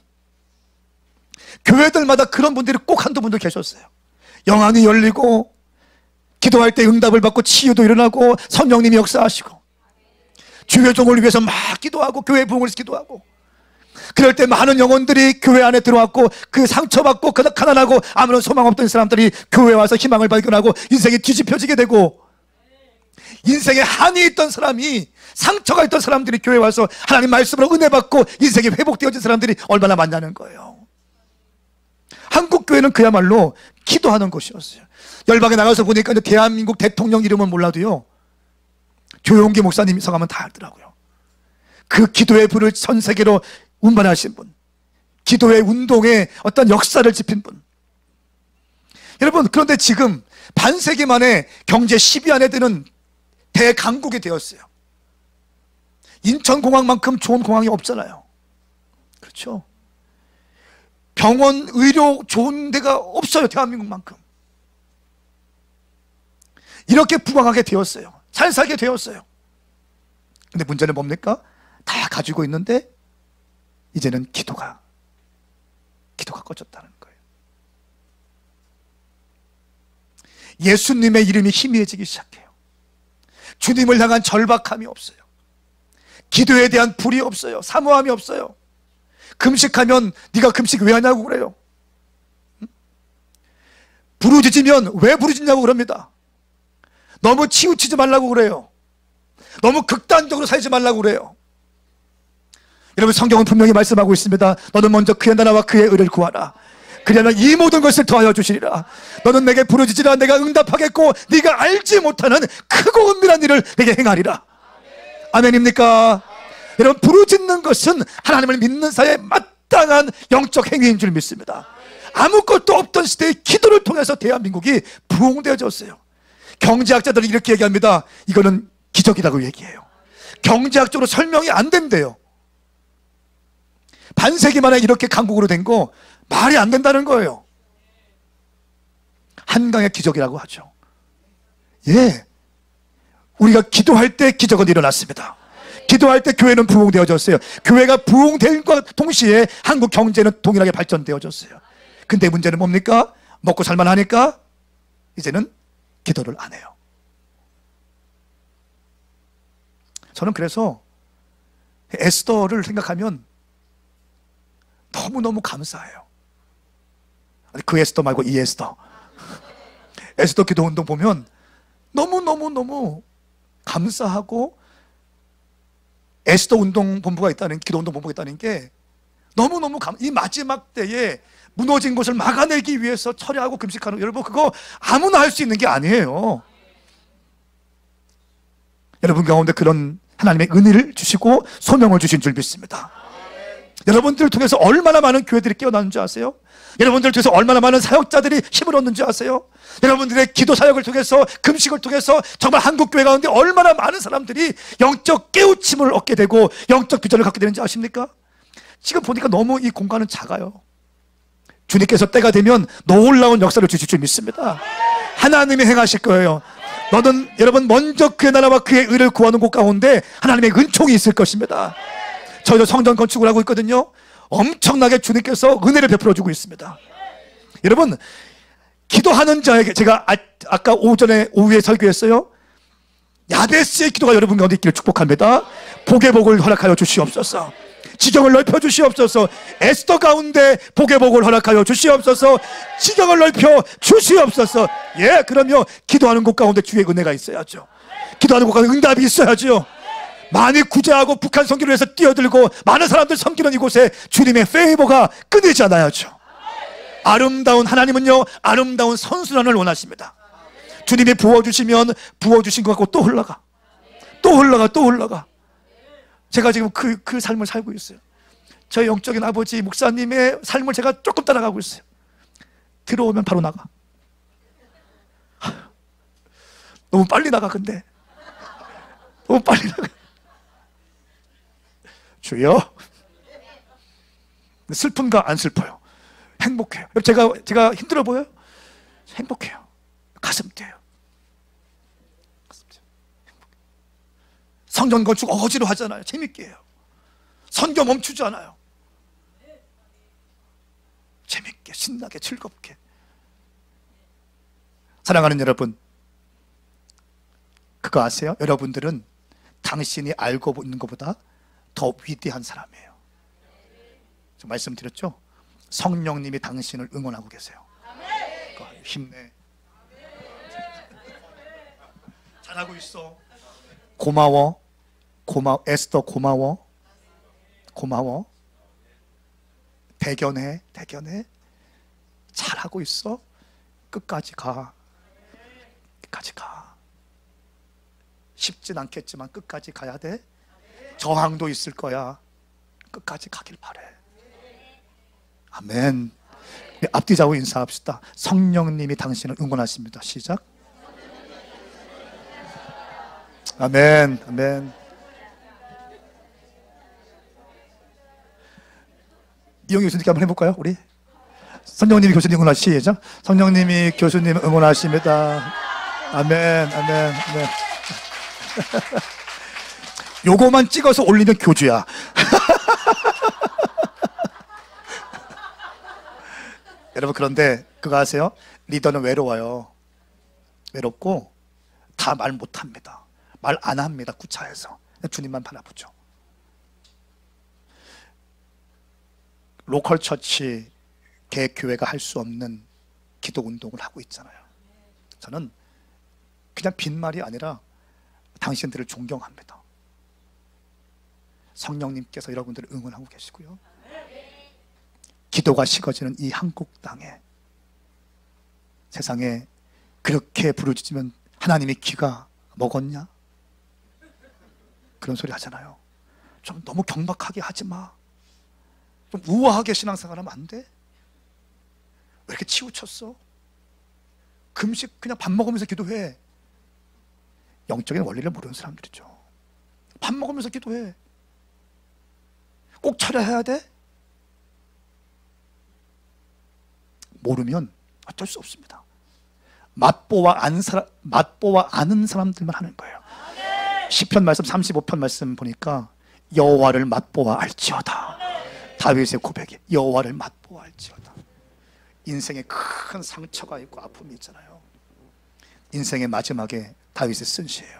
교회들마다 그런 분들이 꼭 한두 분들 계셨어요. 영안이 열리고 기도할 때 응답을 받고 치유도 일어나고 성령님이 역사하시고 주의 종을 위해서 막 기도하고 교회 부흥을 기도하고 그럴 때 많은 영혼들이 교회 안에 들어왔고 그 상처받고 가난하고 아무런 소망 없던 사람들이 교회에 와서 희망을 발견하고 인생이 뒤집혀지게 되고 인생에 한이 있던 사람이, 상처가 있던 사람들이 교회에 와서 하나님 말씀으로 은혜 받고 인생이 회복되어진 사람들이 얼마나 많냐는 거예요. 한국 교회는 그야말로 기도하는 곳이었어요. 열방에 나가서 보니까 대한민국 대통령 이름은 몰라도요, 조용기 목사님 성함은 다 알더라고요. 그 기도의 불을 전 세계로 운반하신 분, 기도의 운동의 어떤 역사를 지핀 분. 여러분, 그런데 지금 반세기 만에 경제 십 위 안에 드는 대강국이 되었어요. 인천공항만큼 좋은 공항이 없잖아요. 그렇죠? 병원, 의료 좋은 데가 없어요. 대한민국만큼. 이렇게 부강하게 되었어요. 잘 살게 되었어요. 근데 문제는 뭡니까? 다 가지고 있는데 이제는 기도가 기도가 꺼졌다는 거예요. 예수님의 이름이 희미해지기 시작해요. 주님을 향한 절박함이 없어요. 기도에 대한 불이 없어요. 사모함이 없어요. 금식하면 네가 금식 왜 하냐고 그래요. 부르짖으면 왜 부르짖냐고 그럽니다. 너무 치우치지 말라고 그래요. 너무 극단적으로 살지 말라고 그래요. 여러분, 성경은 분명히 말씀하고 있습니다. 너는 먼저 그의 나라와 그의 의를 구하라. 그리하면 이 모든 것을 더하여 주시리라. 너는 내게 부르짖으라. 내가 응답하겠고 네가 알지 못하는 크고 은밀한 일을 내게 행하리라. 아멘입니까? 여러분, 부르짖는 것은 하나님을 믿는 자의 마땅한 영적 행위인 줄 믿습니다. 아무것도 없던 시대의 기도를 통해서 대한민국이 부흥되어졌어요. 경제학자들은 이렇게 얘기합니다. 이거는 기적이라고 얘기해요. 경제학적으로 설명이 안 된대요. 반세기 만에 이렇게 강국으로 된 거 말이 안 된다는 거예요. 한강의 기적이라고 하죠. 예, 우리가 기도할 때 기적은 일어났습니다. 기도할 때 교회는 부흥되어졌어요. 교회가 부흥된과 동시에 한국 경제는 동일하게 발전되어졌어요. 근데 문제는 뭡니까? 먹고 살만하니까 이제는 기도를 안 해요. 저는 그래서 에스더를 생각하면 너무너무 감사해요. 그 에스더 말고 이 에스더. 에스더 기도운동 보면 너무너무너무 감사하고, 에스더 운동본부가 있다는, 기도운동본부가 있다는 게 너무너무 감, 이 마지막 때에 무너진 것을 막아내기 위해서 철야하고 금식하는, 여러분 그거 아무나 할 수 있는 게 아니에요. 여러분 가운데 그런 하나님의 은혜를 주시고 소명을 주신 줄 믿습니다. 여러분들을 통해서 얼마나 많은 교회들이 깨어나는지 아세요? 여러분들을 통해서 얼마나 많은 사역자들이 힘을 얻는지 아세요? 여러분들의 기도 사역을 통해서, 금식을 통해서 정말 한국 교회 가운데 얼마나 많은 사람들이 영적 깨우침을 얻게 되고 영적 비전을 갖게 되는지 아십니까? 지금 보니까 너무 이 공간은 작아요. 주님께서 때가 되면 놀라운 역사를 주실 줄 믿습니다. 하나님이 행하실 거예요. 너는, 여러분, 먼저 그의 나라와 그의 의를 구하는 곳 가운데 하나님의 은총이 있을 것입니다. 저희도 성전 건축을 하고 있거든요. 엄청나게 주님께서 은혜를 베풀어주고 있습니다. 여러분, 기도하는 자에게, 제가 아, 아까 오전에 오후에 설교했어요. 야베스의 기도가 여러분 가운데 있기를 축복합니다. 복의 복을 허락하여 주시옵소서. 지경을 넓혀 주시옵소서. 에스더 가운데 복의 복을 허락하여 주시옵소서. 지경을 넓혀 주시옵소서. 예, 그럼요, 기도하는 곳 가운데 주의 은혜가 있어야죠. 기도하는 곳 가운데 응답이 있어야죠. 많이 구제하고 북한 선교를 위해서 뛰어들고 많은 사람들 섬기는 이곳에 주님의 페이버가 끊이지 않아야죠. 아름다운 하나님은요, 아름다운 선순환을 원하십니다. 주님이 부어주시면 부어주신 것 같고 또 흘러가, 또 흘러가, 또 흘러가. 제가 지금 그, 그 삶을 살고 있어요. 저희 영적인 아버지 목사님의 삶을 제가 조금 따라가고 있어요. 들어오면 바로 나가. 너무 빨리 나가. 근데 너무 빨리 나가. 주여. 슬픈가? 안 슬퍼요. 행복해요. 제가 제가 힘들어 보여요? 행복해요. 가슴 뛰어요. 성전 건축 어지러 하잖아요. 재밌게 해요. 선교 멈추지 않아요. 재밌게, 신나게, 즐겁게. 사랑하는 여러분, 그거 아세요? 여러분들은 당신이 알고 있는 것보다 더 위대한 사람이에요. 저 말씀드렸죠? 성령님이 당신을 응원하고 계세요. 힘내. 잘하고 있어. 고마워. 고마워. 에스더 고마워. 고마워. 대견해. 대견해. 잘하고 있어. 끝까지 가. 끝까지 가. 쉽진 않겠지만 끝까지 가야 돼. 저항도 있을 거야. 끝까지 가길 바래. 아멘. 앞뒤 잡고 인사합시다. 성령님이 당신을 응원하십니다. 시작. 아멘. 아멘. 이영희 교수님께 한번 해볼까요? 우리 성령님이 교수님 응원하시. 시작. 성령님이 교수님 응원하십니다. 아멘. 아멘. 아멘. 요거만 찍어서 올리면 교주야. 여러분, 그런데 그거 아세요? 리더는 외로워요. 외롭고 다 말 못합니다. 말 안 합니다. 구차해서 주님만 바라보죠. 로컬 처치 개교회가 할 수 없는 기도 운동을 하고 있잖아요. 저는 그냥 빈말이 아니라 당신들을 존경합니다. 성령님께서 여러분들을 응원하고 계시고요. 기도가 식어지는 이 한국 땅에, 세상에 그렇게 부르짖으면 하나님이 귀가 먹었냐? 그런 소리 하잖아요. 좀 너무 경박하게 하지 마. 좀 우아하게 신앙생활하면 안 돼? 왜 이렇게 치우쳤어? 금식 그냥 밥 먹으면서 기도해. 영적인 원리를 모르는 사람들이죠. 밥 먹으면서 기도해. 꼭 철야해야 돼? 모르면 어쩔 수 없습니다. 맛보와 아는 사람, 맛보와 아는 사람들만 하는 거예요. 시편 말씀 삼십오 편 말씀 보니까 여호와를 맛보아 알지어다. 다윗의 고백이 여호와를 맛보아 알지어다. 인생에 큰 상처가 있고 아픔이 있잖아요. 인생의 마지막에 다윗의 쓴 시예요.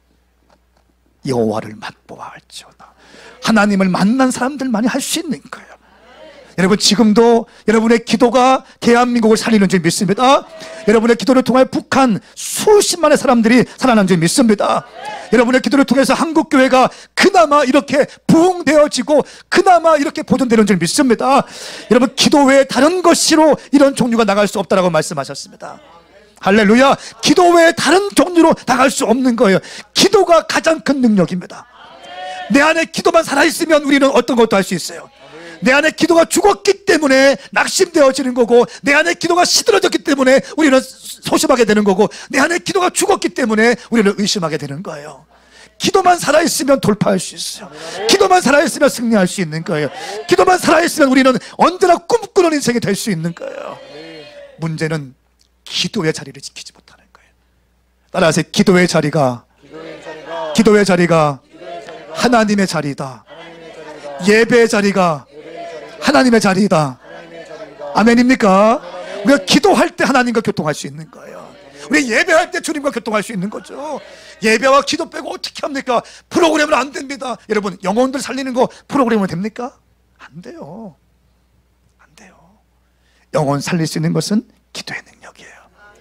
여호와를 맛보아 알지어다. 하나님을 만난 사람들만이 할 수 있는 거예요. 여러분, 지금도 여러분의 기도가 대한민국을 살리는 줄 믿습니다. 여러분의 기도를 통해 북한 수십만의 사람들이 살아난 줄 믿습니다. 여러분의 기도를 통해서 한국교회가 그나마 이렇게 부흥되어지고 그나마 이렇게 보존되는 줄 믿습니다. 여러분, 기도 외에 다른 것으로 이런 종류가 나갈 수 없다라고 말씀하셨습니다. 할렐루야. 기도 외에 다른 종류로 나갈 수 없는 거예요. 기도가 가장 큰 능력입니다. 내 안에 기도만 살아있으면 우리는 어떤 것도 할 수 있어요. 내 안에 기도가 죽었기 때문에 낙심되어지는 거고, 내 안에 기도가 시들어졌기 때문에 우리는 소심하게 되는 거고, 내 안에 기도가 죽었기 때문에 우리는 의심하게 되는 거예요. 기도만 살아있으면 돌파할 수 있어요. 기도만 살아있으면 승리할 수 있는 거예요. 기도만 살아있으면 우리는 언제나 꿈꾸는 인생이 될 수 있는 거예요. 문제는 기도의 자리를 지키지 못하는 거예요. 따라하세요. 기도의 자리가 기도의 자리가 하나님의 자리다. 예배의 자리가 하나님의 자리이다. 아멘입니까? 우리가 기도할 때 하나님과 교통할 수 있는 거예요. 우리 예배할 때 주님과 교통할 수 있는 거죠. 예배와 기도 빼고 어떻게 합니까? 프로그램은 안 됩니다. 여러분, 영혼들 살리는 거 프로그램으로 됩니까? 안 돼요. 안 돼요. 영혼 살릴 수 있는 것은 기도의 능력이에요.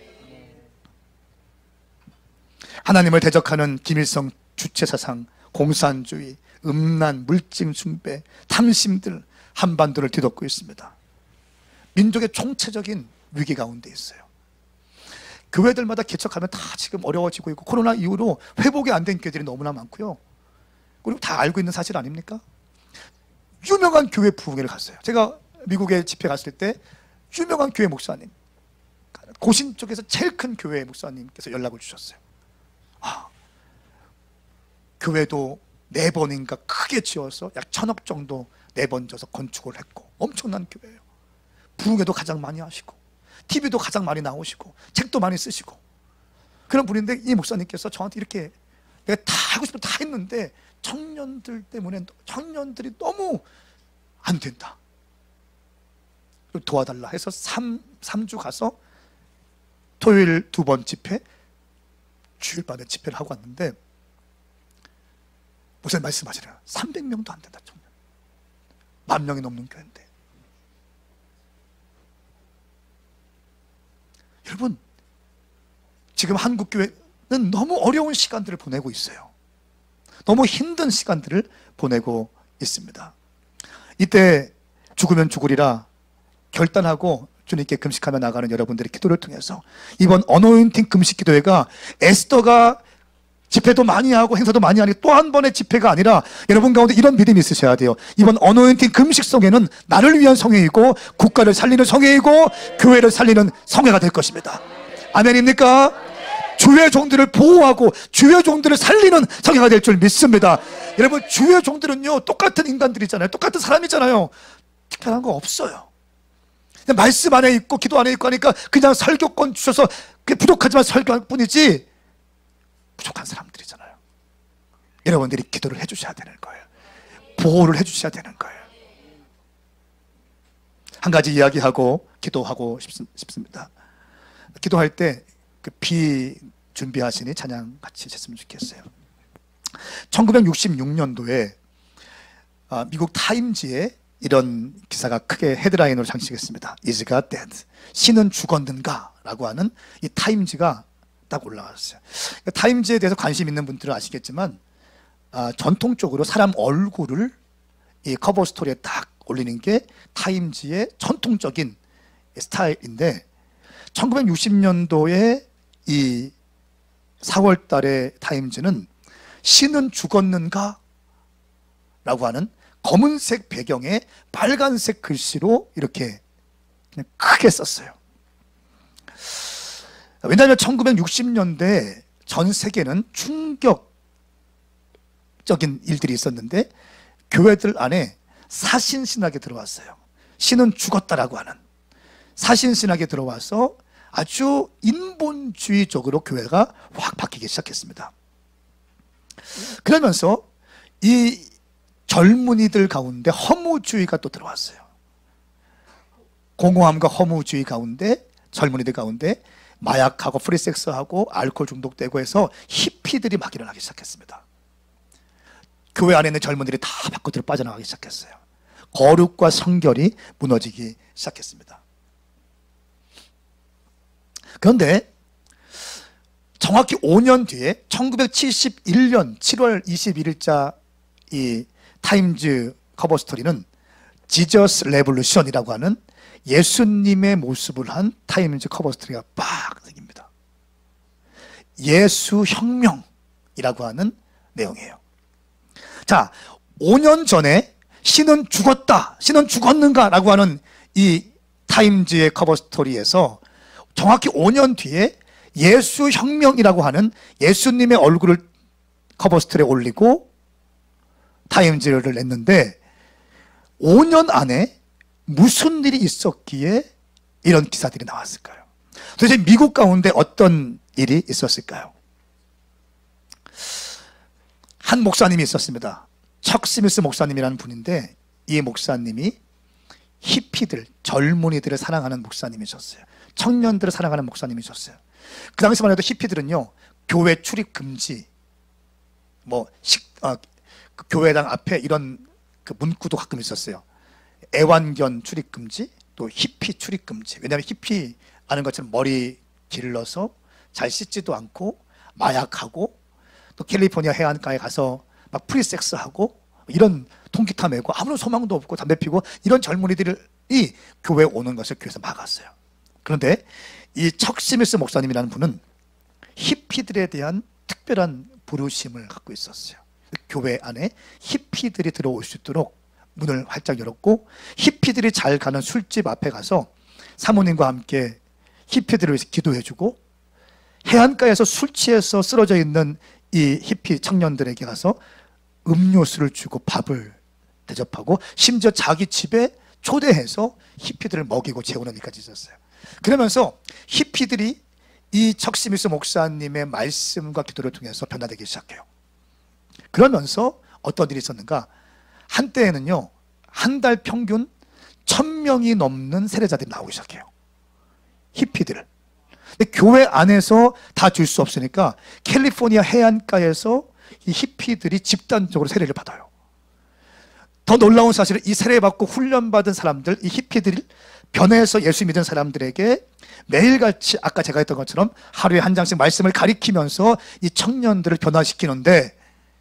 하나님을 대적하는 김일성 주체사상, 공산주의, 음란, 물증 숭배, 탐심들 한반도를 뒤덮고 있습니다. 민족의 총체적인 위기 가운데 있어요. 교회들마다 개척하면 다 지금 어려워지고 있고, 코로나 이후로 회복이 안 된 교회들이 너무나 많고요. 그리고 다 알고 있는 사실 아닙니까? 유명한 교회 부흥회를 갔어요. 제가 미국에 집회 갔을 때 유명한 교회 목사님, 고신 쪽에서 제일 큰 교회 목사님께서 연락을 주셨어요. 아, 교회도 네 번인가 크게 지어서 약 천억 정도 네 번 져서 건축을 했고, 엄청난 교회예요. 부흥회도 가장 많이 하시고, 티비도 가장 많이 나오시고, 책도 많이 쓰시고, 그런 분인데, 이 목사님께서 저한테 이렇게, 내가 다 하고 싶은 다 했는데 청년들 때문에, 청년들이 너무 안 된다, 도와달라 해서 삼, 삼 주 가서 토요일 두 번 집회, 주일 밤에 집회를 하고 왔는데, 목사님 말씀하시래요. 삼백 명도 안 된다. 청년 만 명이 넘는 교회인데. 여러분, 지금 한국교회는 너무 어려운 시간들을 보내고 있어요. 너무 힘든 시간들을 보내고 있습니다. 이때 죽으면 죽으리라 결단하고 주님께 금식하며 나가는 여러분들의 기도를 통해서 이번 어노인팅 금식 기도회가 에스더가 집회도 많이 하고 행사도 많이 하니 또 한 번의 집회가 아니라 여러분 가운데 이런 믿음이 있으셔야 돼요. 이번 어노인팅 금식 성회는 나를 위한 성회이고 국가를 살리는 성회이고 교회를 살리는 성회가 될 것입니다. 아멘입니까? 주의 종들을 보호하고 주의 종들을 살리는 성회가 될 줄 믿습니다. 여러분, 주의 종들은요 똑같은 인간들이잖아요. 똑같은 사람이잖아요. 특별한 거 없어요. 그냥 말씀 안에 있고 기도 안에 있고 하니까 그냥 설교권 주셔서 그게 부족하지만 설교할 뿐이지 부족한 사람들이잖아요. 여러분들이 기도를 해주셔야 되는 거예요. 보호를 해주셔야 되는 거예요. 한 가지 이야기하고 기도하고 싶, 싶습니다. 기도할 때 그 비 준비하시니 찬양 같이 했으면 좋겠어요. 천구백육십육 년도에 아, 미국 타임지에 이런 기사가 크게 헤드라인으로 장식했습니다. Is God dead? 신은 죽었는가? 라고 하는 이 타임지가 딱 올라왔어요. 타임지에 대해서 관심 있는 분들은 아시겠지만 아, 전통적으로 사람 얼굴을 이 커버 스토리에 딱 올리는 게 타임지의 전통적인 스타일인데 천구백육십 년도에 이 사월 달에 타임즈는 신은 죽었는가? 라고 하는 검은색 배경에 빨간색 글씨로 이렇게 그냥 크게 썼어요. 왜냐하면 천구백육십 년대 전 세계는 충격적인 일들이 있었는데 교회들 안에 사신신학에 들어왔어요. 신은 죽었다라고 하는 사신신학에 들어와서 아주 인본주의적으로 교회가 확 바뀌기 시작했습니다. 그러면서 이 젊은이들 가운데 허무주의가 또 들어왔어요. 공허함과 허무주의 가운데 젊은이들 가운데 마약하고 프리섹스하고 알코올 중독되고 해서 히피들이 막 일어나기 시작했습니다. 교회 안에 있는 젊은이들이 다 밖으로 빠져나가기 시작했어요. 거룩과 성결이 무너지기 시작했습니다. 그런데 정확히 오 년 뒤에 천구백칠십일 년 칠월 이십일일자 이 타임즈 커버 스토리는 지저스 레볼루션이라고 하는 예수님의 모습을 한 타임즈 커버 스토리가 빡 생깁니다. 예수 혁명이라고 하는 내용이에요. 자, 오 년 전에 신은 죽었다, 신은 죽었는가 라고 하는 이 타임즈의 커버 스토리에서 정확히 오 년 뒤에 예수 혁명이라고 하는 예수님의 얼굴을 커버 스토리에 올리고 타임즈를 냈는데 오 년 안에 무슨 일이 있었기에 이런 기사들이 나왔을까요? 도대체 미국 가운데 어떤 일이 있었을까요? 한 목사님이 있었습니다. 척 스미스 목사님이라는 분인데 이 목사님이 히피들, 젊은이들을 사랑하는 목사님이셨어요. 청년들을 사랑하는 목사님이셨어요. 그 당시만 해도 히피들은요 교회 출입 금지, 뭐 식, 어, 그 교회당 앞에 이런 그 문구도 가끔 있었어요. 애완견 출입 금지, 또 히피 출입 금지. 왜냐하면 히피 아는 것처럼 머리 길러서 잘 씻지도 않고 마약하고 또 캘리포니아 해안가에 가서 막 프리섹스하고 이런 통기타 메고 아무런 소망도 없고 담배 피고 이런 젊은이들이 교회에 오는 것을 교회에서 막았어요. 그런데 이 척 스미스 목사님이라는 분은 히피들에 대한 특별한 부르심을 갖고 있었어요. 교회 안에 히피들이 들어올 수 있도록 문을 활짝 열었고 히피들이 잘 가는 술집 앞에 가서 사모님과 함께 히피들을 위해서 기도해주고 해안가에서 술 취해서 쓰러져 있는 이 히피 청년들에게 가서 음료수를 주고 밥을 대접하고 심지어 자기 집에 초대해서 히피들을 먹이고 재우는 일까지 있었어요. 그러면서 히피들이 이 척 스미스 목사님의 말씀과 기도를 통해서 변화되기 시작해요. 그러면서 어떤 일이 있었는가? 한때에는요 한 달 평균 천 명이 넘는 세례자들이 나오기 시작해요. 히피들을. 근데 교회 안에서 다 줄 수 없으니까 캘리포니아 해안가에서 이 히피들이 집단적으로 세례를 받아요. 더 놀라운 사실은 이 세례받고 훈련받은 사람들, 이 히피들이 변해서 예수 믿은 사람들에게 매일같이 아까 제가 했던 것처럼 하루에 한 장씩 말씀을 가리키면서 이 청년들을 변화시키는데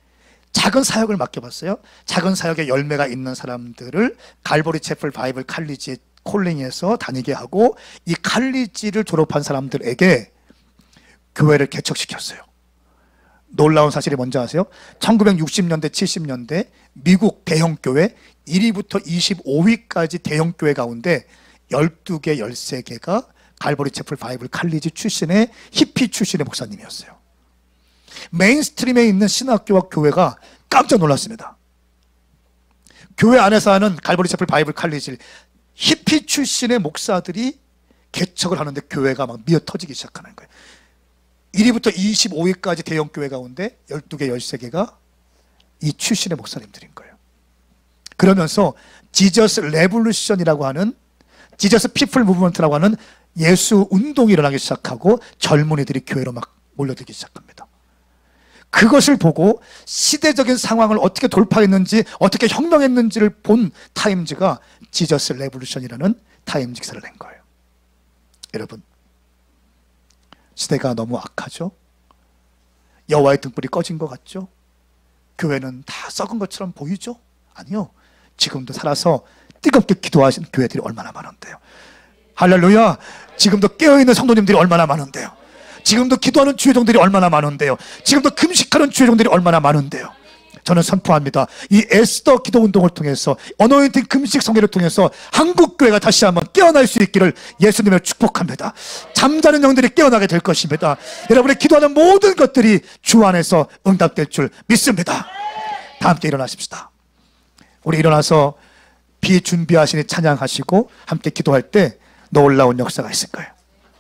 작은 사역을 맡겨봤어요. 작은 사역에 열매가 있는 사람들을 갈보리 채플 바이블 칼리지 콜링에서 다니게 하고, 이 칼리지를 졸업한 사람들에게 교회를 개척시켰어요. 놀라운 사실이 뭔지 아세요? 천구백육십 년대 칠십 년대 미국 대형교회 일 위부터 이십오 위까지 대형교회 가운데 열두 개, 열세 개가 갈보리 채플 바이블 칼리지 출신의 히피 출신의 목사님이었어요. 메인스트림에 있는 신학교와 교회가 깜짝 놀랐습니다. 교회 안에서 하는 갈보리 채플 바이블 칼리지 히피 출신의 목사들이 개척을 하는데 교회가 막 미어 터지기 시작하는 거예요. 일 위부터 이십오 위까지 대형교회 가운데 열두 개, 열세 개가 이 출신의 목사님들인 거예요. 그러면서 지저스 레볼루션이라고 하는, 지저스 피플 무브먼트라고 하는 예수 운동이 일어나기 시작하고 젊은이들이 교회로 막 몰려들기 시작합니다. 그것을 보고 시대적인 상황을 어떻게 돌파했는지, 어떻게 혁명했는지를 본 타임즈가 지저스 레볼루션이라는 타임즈 기사를 낸 거예요. 여러분, 시대가 너무 악하죠? 여호와의 등불이 꺼진 것 같죠? 교회는 다 썩은 것처럼 보이죠? 아니요, 지금도 살아서 뜨겁게 기도하시는 교회들이 얼마나 많은데요. 할렐루야. 지금도 깨어있는 성도님들이 얼마나 많은데요. 지금도 기도하는 주의종들이 얼마나 많은데요. 지금도 금식하는 주의종들이 얼마나 많은데요. 저는 선포합니다. 이 에스더 기도 운동을 통해서, 어노인팅 금식 성회를 통해서 한국교회가 다시 한번 깨어날 수 있기를 예수님을 축복합니다. 잠자는 영들이 깨어나게 될 것입니다. 여러분의 기도하는 모든 것들이 주 안에서 응답될 줄 믿습니다. 다 함께 일어나십시다. 우리 일어나서 비준비하시니 찬양하시고 함께 기도할 때 놀라운 역사가 있을 거예요.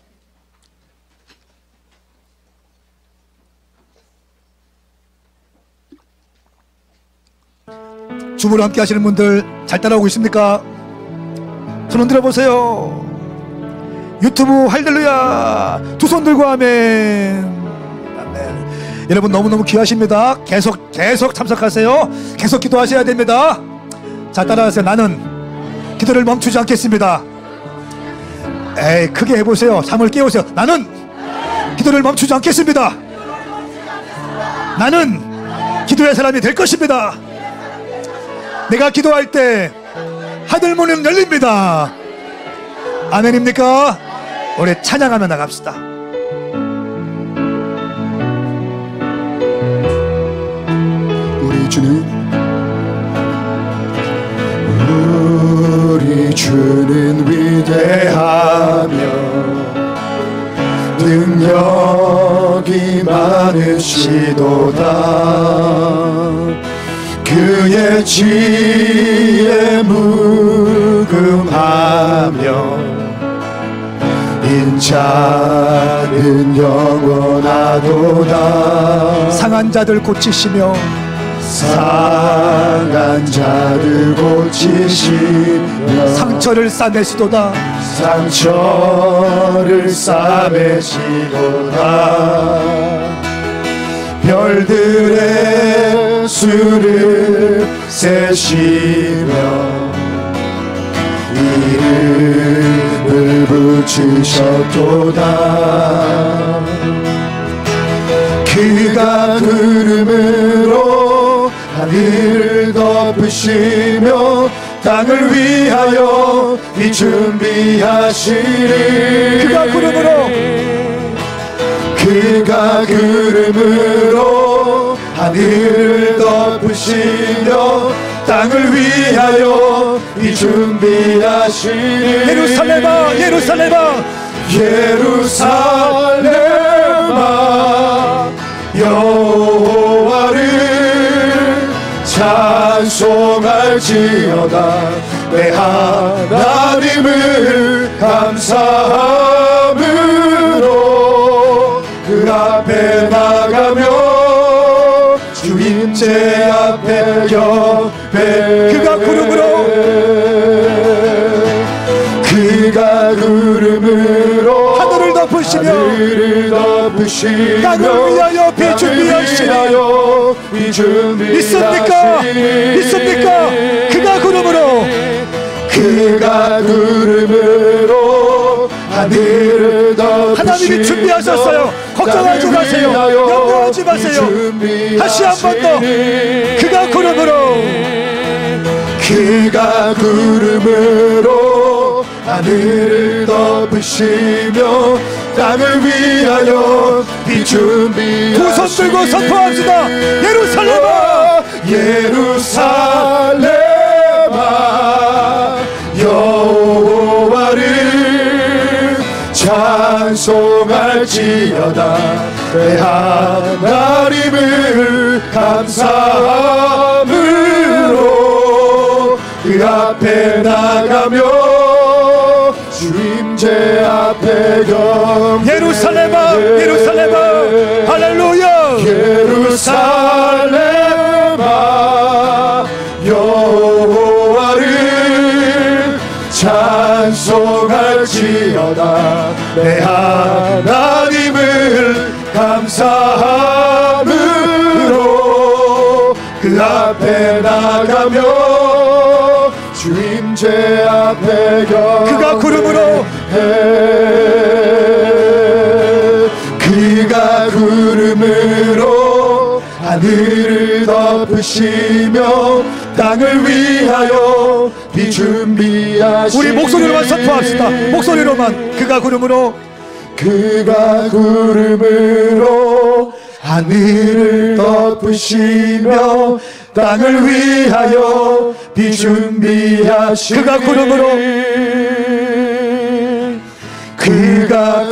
주부로 함께 하시는 분들 잘 따라오고 있습니까? 손 흔들어 보세요. 유튜브 할렐루야, 두 손 들고 아멘. 아멘. 여러분 너무너무 귀하십니다. 계속 계속 참석하세요. 계속 기도하셔야 됩니다. 자, 따라하세요. 나는 기도를 멈추지 않겠습니다. 에이, 크게 해보세요. 잠을 깨우세요. 나는 기도를 멈추지 않겠습니다. 나는 기도의 사람이 될 것입니다. 내가 기도할 때 하늘문은 열립니다. 아멘입니까? 우리 찬양하며 나갑시다. 우리 주는 우리 주는 위대하며 능력이 많으시도다. 그의 지혜 무궁하며 인자는 영원하도다. 상한 자들 고치시며 상한 자를 고치시며 상처를 싸매시도다. 상처를 싸매시도다. 별들의 수를 세시며 이름을 붙이셨도다. 그가 구름으로 하늘을 덮으시며 땅을 위하여 이 준비하시리. 그가 구름으로 그가 구름으로 하늘을 덮으시며 땅을 위하여 이 준비하시리. 예루살렘아, 예루살렘아, 예루살렘아, 여호와를 찬송할지어다. 내 하나님을 감사함으로 그 앞에 나가며 주 임재 앞에 옆에. 그가 구름으로 그가 구름으로 하늘을 덮으시며 하늘을 덮으시며 땅을 위하여 비 준비하시니. 믿습니까? 믿습니까? 그가 구름으로 그가 구름으로 하늘을 덮으시며 하나님이 준비하셨어요. 걱정하지 마세요. 염려하지 돌아보지 마세요. 다시 한 번 더. 그가 구름으로 그가 구름으로 하늘을 덮으시며 땅을 위하여 비준비하시니 두 손 들고 선포합시다. 예루살렘아 예루살렘아 여호와를 찬송할지어다. 내 하나님을 감사함으로 그 앞에 나가며 주임제 앞에 경 예루살렘아 예루살렘아 할렐루야. 예루살렘아 여호와를 찬송할지어다. 내 하나님을 감사함으로 그 앞에 나가며 주임제 앞에 경배해. 그가 구름으로 그가 구름으로 하늘을 덮으시며 땅을 위하여 비준비하시니 우리 목소리로만 선포합시다. 목소리로만. 그가 구름으로 그가 구름으로 하늘을 덮으시며 땅을 위하여 비준비하시니 그가 구름으로 그가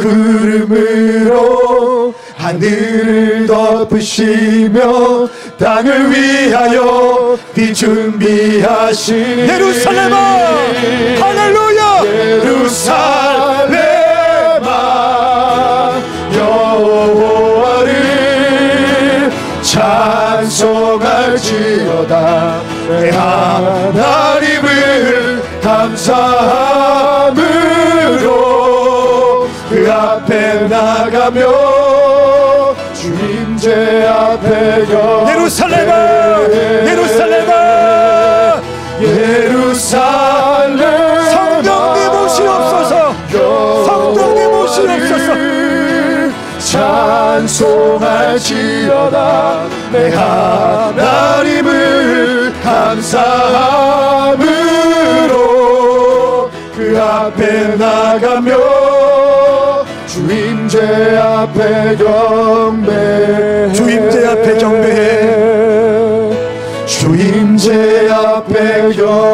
구름으로 하늘을 덮으시며 땅을 위하여 비준비하시니 예루살렘아 할렐루야. 예루살렘아 여호와를 찬송할지어다. 내 하나님을 감사함으로 그 앞에 나가며 주임제 앞에 경 예루살렘아 예루살렘아 예루살렘 성령님 오시옵소서. 성령님 오시옵소서. 찬송할지어다. 내 하나님을 감사함으로 그 앞에 나가며 주임제 앞에 경배. 주임제 앞에 경배해. 주임제 앞에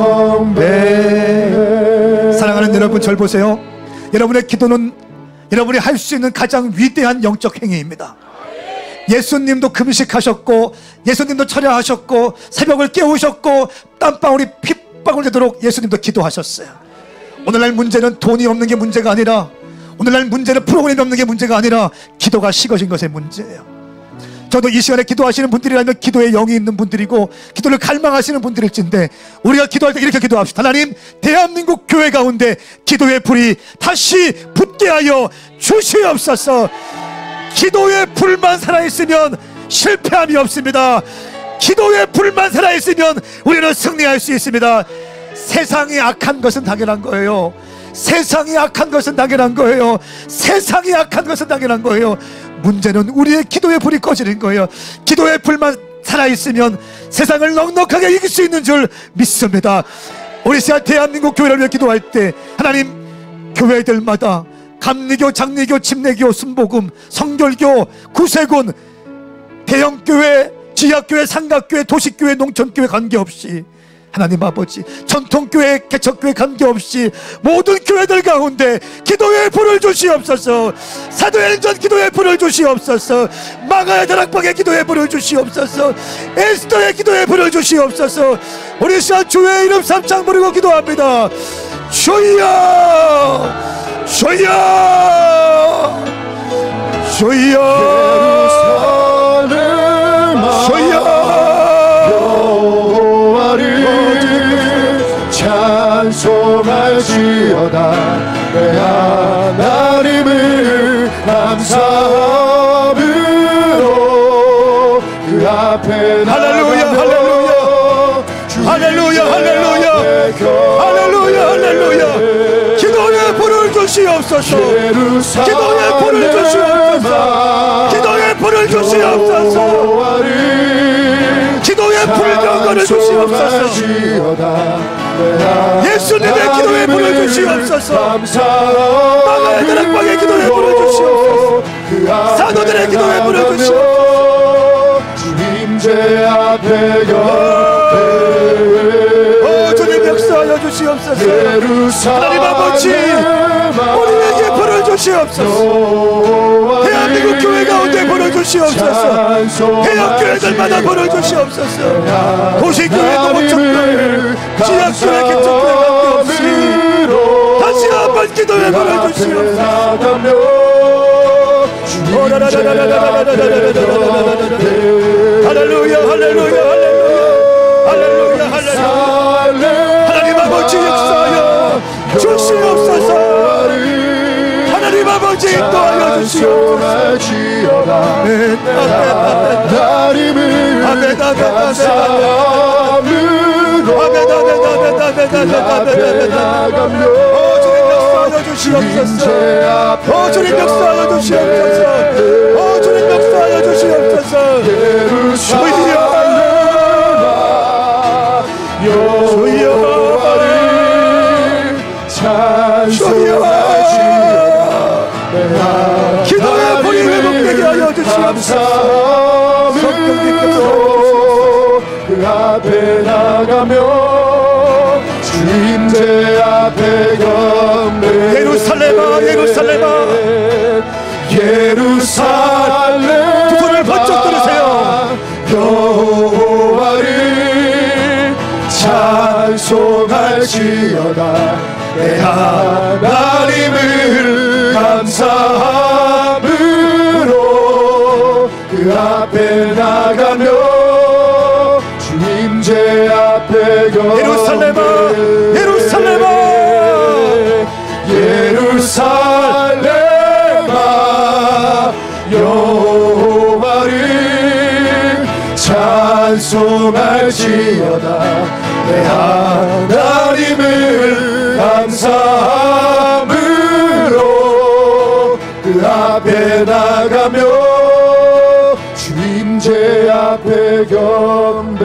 경배. 사랑하는 여러분, 절 보세요. 여러분의 기도는 여러분이 할 수 있는 가장 위대한 영적 행위입니다. 예수님도 금식하셨고, 예수님도 철야하셨고, 새벽을 깨우셨고, 땀방울이 핏방울 되도록 예수님도 기도하셨어요. 오늘날 문제는 돈이 없는 게 문제가 아니라, 오늘날 문제는 프로그램이 없는 게 문제가 아니라 기도가 식어진 것의 문제예요. 저도 이 시간에 기도하시는 분들이라면 기도에 영이 있는 분들이고 기도를 갈망하시는 분들일진데, 우리가 기도할 때 이렇게 기도합시다. 하나님, 대한민국 교회 가운데 기도의 불이 다시 붙게 하여 주시옵소서. 기도의 불만 살아있으면 실패함이 없습니다. 기도의 불만 살아있으면 우리는 승리할 수 있습니다. 세상이 악한 것은 당연한 거예요. 세상이 악한 것은 당연한 거예요. 세상이 악한 것은 당연한 거예요. 문제는 우리의 기도의 불이 꺼지는 거예요. 기도의 불만 살아있으면 세상을 넉넉하게 이길 수 있는 줄 믿습니다. 우리 시간 대한민국 교회를 위해 기도할 때, 하나님, 교회들마다 감리교, 장리교, 침례교, 순복음, 성결교, 구세군, 대형교회, 지하교회, 상가교회, 도시교회, 농촌교회 관계없이, 하나님 아버지, 전통교회, 개척교회 관계없이 모든 교회들 가운데 기도의 불을 주시옵소서. 사도행전 기도의 불을 주시옵소서. 마가의 다락방의 기도의 불을 주시옵소서. 에스더의 기도의 불을 주시옵소서. 우리 시간 주의 이름 삼창 부르고 기도합니다. 주여, 주여, 주여, 주여. 찬송할지어다. 내 하나님을 감사함으로 그 앞에 할렐루야, 할렐루야, 할렐루야, 할렐루야, 할렐루야, 할렐루야. 기도의 불을 주시옵소서. 기도의 불을 주시옵소서. 기도의 불을 주시옵소서. 기도의 불을 거려 주시옵소서. 예수님의 기도에 불을 주시옵소서. 마가의 다락방의 기도에 불을 주시옵소서. 사도들의 기도에 불을 주시옵소서. 주님제 앞에 오 주님 역사하여 주시옵소서. 하나님 아버지 우리에게 불을 주시옵소서. 대한민국 교회 가운데 불을 주시옵소서. 해역교회들마다 불을 주시옵소서. 도시교회, 농어촌교회, 지역교회, 개척교회 관계없이 다시 한번 기도에 불을 주시옵소서. 할렐루야 할렐루야 할렐루야 할렐루야. 하나님 아버지 역사하여 주시옵소서. 하나님 아버지 인도하여 주시옵소서. 나림을 감사함으로 앞에 나가며 주시옵소서. 오 주님 역사하여 주시옵소서. 오 주님 역사하여 주시옵소서. 주여 여호와를 찬송하시오다. 기도의 불이 회복되게 하여 주시옵소서. 그 앞에 나가며 주님제 앞에 경배. 예루살렘아 예루살렘아 예루살렘 두 손을 번쩍 들으세요. 여호와를 찬송할지어다. 내 하나님을 감사함으로 그 앞에 나가며 주님제 앞에 경배. 예루살렘아 예루살렘아 예루살렘아 여호와를 찬송할지어다. 내 하나님을 감사함으로 그 앞에 나가며 주님제 앞에 경배.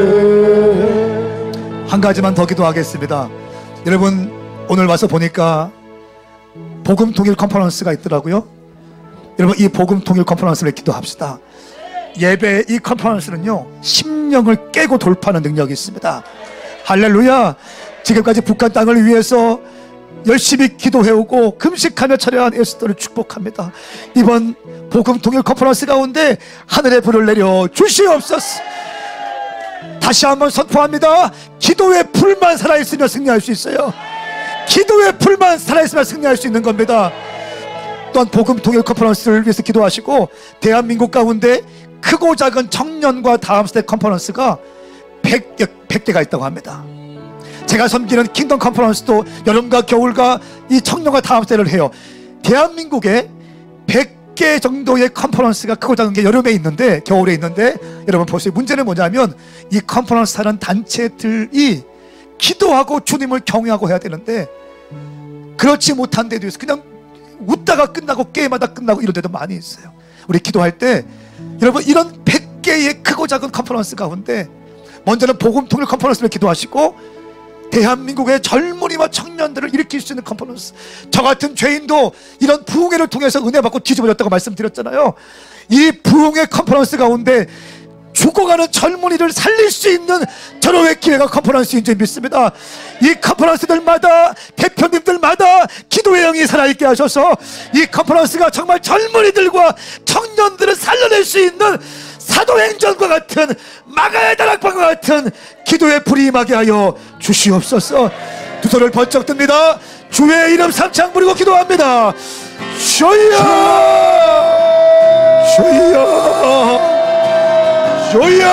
한 가지만 더 기도하겠습니다. 여러분 오늘 와서 보니까 복음 통일 컨퍼런스가 있더라고요. 여러분 이 복음 통일 컨퍼런스를 기도합시다. 예배 이 컨퍼런스는요 심령을 깨고 돌파하는 능력이 있습니다. 할렐루야. 지금까지 북한 땅을 위해서 열심히 기도해오고 금식하며 철회한 에스더를 축복합니다. 이번 복음 통일 컨퍼런스 가운데 하늘의 불을 내려 주시옵소서. 다시 한번 선포합니다. 기도의 불만 살아있으면 승리할 수 있어요. 기도의 불만 살아있으면 승리할 수 있는 겁니다. 또한 복음 통일 컨퍼런스를 위해서 기도하시고 대한민국 가운데 크고 작은 청년과 다음 세대 컨퍼런스가 백 개가 있다고 합니다. 제가 섬기는 킹덤 컨퍼런스도 여름과 겨울과 이 청년과 다음 세대를 해요. 대한민국에 백 개 정도의 컨퍼런스가 크고 작은 게 여름에 있는데 겨울에 있는데 여러분 보세요. 문제는 뭐냐면 이 컨퍼런스 하는 단체들이 기도하고 주님을 경외하고 해야 되는데 그렇지 못한 데도 있어요. 그냥 웃다가 끝나고 게임하다 끝나고 이런 데도 많이 있어요. 우리 기도할 때 여러분 이런 백 개의 크고 작은 컨퍼런스 가운데 먼저는 복음 통일 컨퍼런스를 기도하시고 대한민국의 젊은이와 청년들을 일으킬 수 있는 컨퍼런스. 저 같은 죄인도 이런 부흥회를 통해서 은혜 받고 뒤집어졌다고 말씀드렸잖아요. 이 부흥회 컨퍼런스 가운데 죽어가는 젊은이를 살릴 수 있는 절호의 기회가 컨퍼런스인 줄 믿습니다. 이 컨퍼런스들마다 대표님들마다 기도의 영이 살아있게 하셔서 이 컨퍼런스가 정말 젊은이들과 청년들을 살려낼 수 있는 사도행전과 같은 마가의 다락방과 같은 기도의 불이 임하게 하여 주시옵소서. 두 손을 번쩍 듭니다. 주의 이름 삼창 부리고 기도합니다. 주여 주여 주여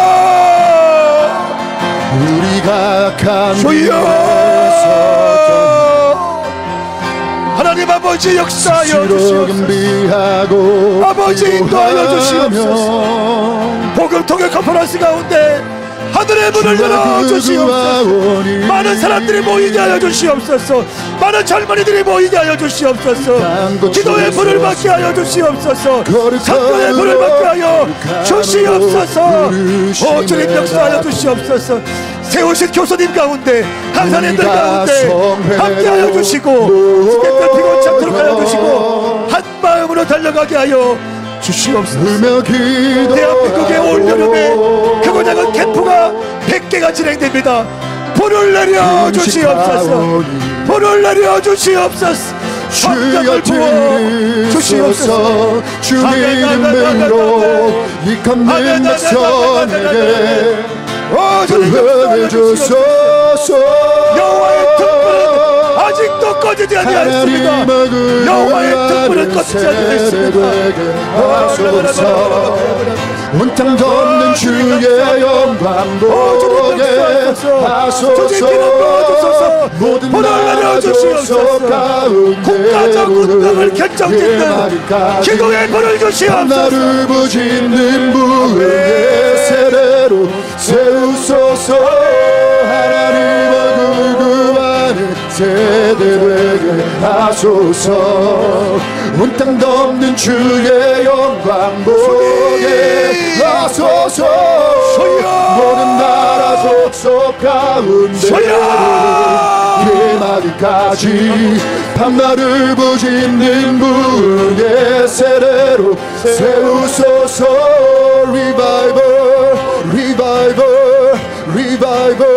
우리가 주여 하나님 아버지 역사하여 주시옵소서. 아버지 인도하여 주시옵소서. 복음 통일 컨퍼런스 가운데 하늘의 문을 열어 주시옵소서. 많은 사람들이 모이게 하여 주시옵소서. 많은 젊은이들이 모이게 하여 주시옵소서. 기도의 불을 받게 하여 주시옵소서. 선교의 불을 받게 하여 주시옵소서. 오 주님 역사하여 주시옵소서. 세우신 교수님 가운데 강사님들 가운데 함께하여 주시고 스태프들 피곤치 않도록 하여 주시고 한 마음으로 달려가게 하여 주시옵소서. 대한민국의 올여름에 크고 작은 캠프가 백 개가 진행됩니다. 불을 내려 주시옵소서. 불을 내려 주시옵소서. 주여 주시옵소서. 주의 이름으로 이 걷는 백성에게 은혜 주소서. 여호와의 등불은 아직도 꺼지지 아니하였습니다. 여호와의 등불은 꺼지지 아니하였습니다. 온땅 덮는 주의 영광 보게 하소서. 모든 나라 족속 가운데 국가적 운명을 결정짓는 기도의 불을 주시옵소서. 나를 부짓는 불의 세례로 세우소서. 하나님의 구구하는 세대되게 하소서. 온 땅 덮는 주의 영광 보게 하소서. 모든 나라 족속 가운데 개마디까지 밤날을 부짓는 불의 세례로 세우소서. 리바이벌 리바이벌 리바이벌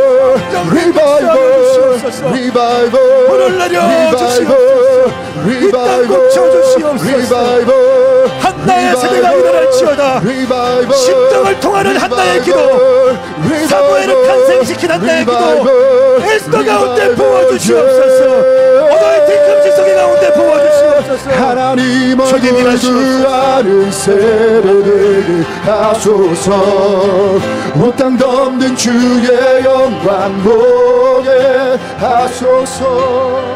리바이벌 리바이벌 불을 내려 리바이벌 리바이벌 리바이벌 한나의 세대가 일어날지어다. 십정을 통하는 한나의 기도, 사무엘을 탄생시킨 한나의 기도, 에스더 가운데 부어주시옵소서. 어너인팅 금식성의 가운데 부어주시옵소서. 하나님을 구하는 세례되게 하소서. 온 땅 덮는 주의 영광 보게 하소서.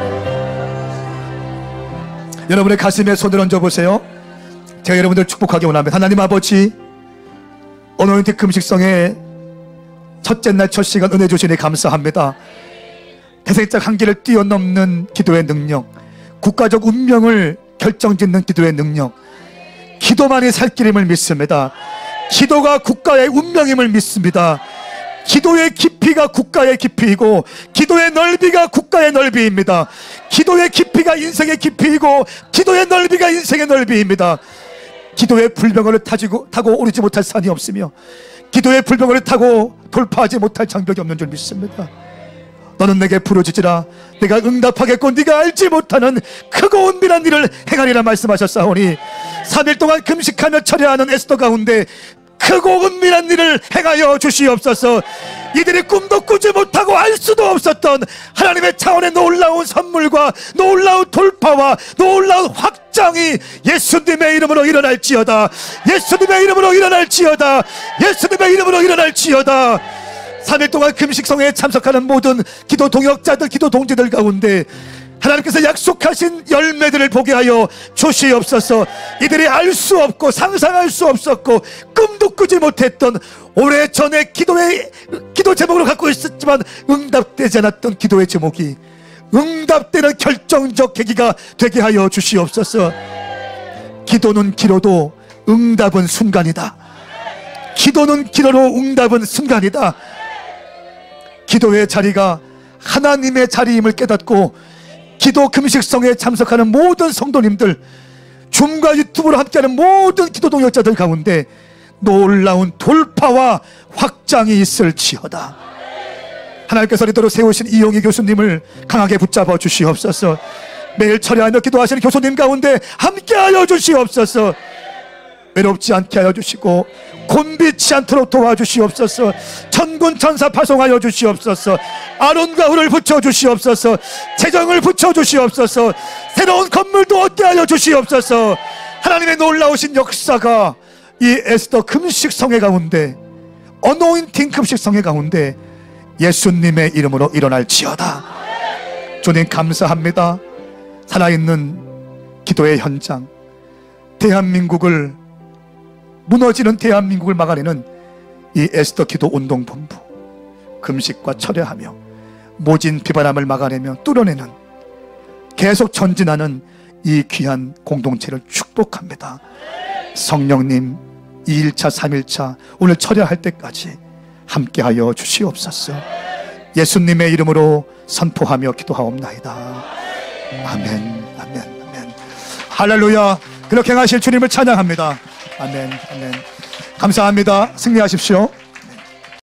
여러분의 가슴에 손을 얹어보세요. 제가 여러분들 축복하기 원합니다. 하나님 아버지, 어너인팅 금식성의 첫째 날 첫 시간 은혜 주시니 감사합니다. 대생적 한계를 뛰어넘는 기도의 능력, 국가적 운명을 결정짓는 기도의 능력, 기도만이 살 길임을 믿습니다. 기도가 국가의 운명임을 믿습니다. 기도의 깊이가 국가의 깊이이고 기도의 넓이가 국가의 넓이입니다. 기도의 깊이가 인생의 깊이이고 기도의 넓이가 인생의 넓이입니다. 기도의 불병을 타지고, 타고 오르지 못할 산이 없으며 기도의 불병을 타고 돌파하지 못할 장벽이 없는 줄 믿습니다. 너는 내게 부르짖으라 내가 응답하겠고 네가 알지 못하는 크고 은밀한 일을 행하리라 말씀하셨사오니 삼 일 동안 금식하며 철야하는 에스더 가운데 크고 은밀한 일을 행하여 주시옵소서. 이들이 꿈도 꾸지 못하고 알 수도 없었던 하나님의 차원의 놀라운 선물과 놀라운 돌파와 놀라운 확장이 예수님의 이름으로 일어날지어다. 예수님의 이름으로 일어날지어다. 예수님의 이름으로 일어날지어다. 삼 일 동안 금식성회에 참석하는 모든 기도 동역자들, 기도 동지들 가운데 하나님께서 약속하신 열매들을 보게 하여 주시옵소서. 이들이 알 수 없고 상상할 수 없었고 꿈도 꾸지 못했던 오래전에 기도의 기도 제목으로 갖고 있었지만 응답되지 않았던 기도의 제목이 응답되는 결정적 계기가 되게 하여 주시옵소서. 기도는 길어도 응답은 순간이다. 기도는 길어도 응답은 순간이다. 기도의 자리가 하나님의 자리임을 깨닫고 기도 금식성에 참석하는 모든 성도님들, 줌과 유튜브로 함께하는 모든 기도 동역자들 가운데 놀라운 돌파와 확장이 있을지어다. 하나님께서 이토록 세우신 이용희 교수님을 강하게 붙잡아 주시옵소서. 매일 철야하며 기도하시는 교수님 가운데 함께하여 주시옵소서. 외롭지 않게 하여 주시고 곤비치 않도록 도와주시옵소서. 천군 천사 파송하여 주시옵소서. 아론과 훌을 붙여 주시옵소서. 재정을 붙여 주시옵소서. 새로운 건물도 얻게 하여 주시옵소서. 하나님의 놀라우신 역사가 이 에스더 금식성회 가운데, 어노인팅 금식성회 가운데 예수님의 이름으로 일어날지어다. 주님 감사합니다. 살아있는 기도의 현장, 대한민국을, 무너지는 대한민국을 막아내는 이 에스더 기도 운동본부, 금식과 철야하며 모진 비바람을 막아내며 뚫어내는, 계속 전진하는 이 귀한 공동체를 축복합니다. 성령님 이 일차 삼 일차 오늘 철야할 때까지 함께하여 주시옵소서. 예수님의 이름으로 선포하며 기도하옵나이다. 아멘, 아멘, 아멘. 할렐루야. 그렇게 하실 주님을 찬양합니다. 아멘, 아멘. 감사합니다. 승리하십시오.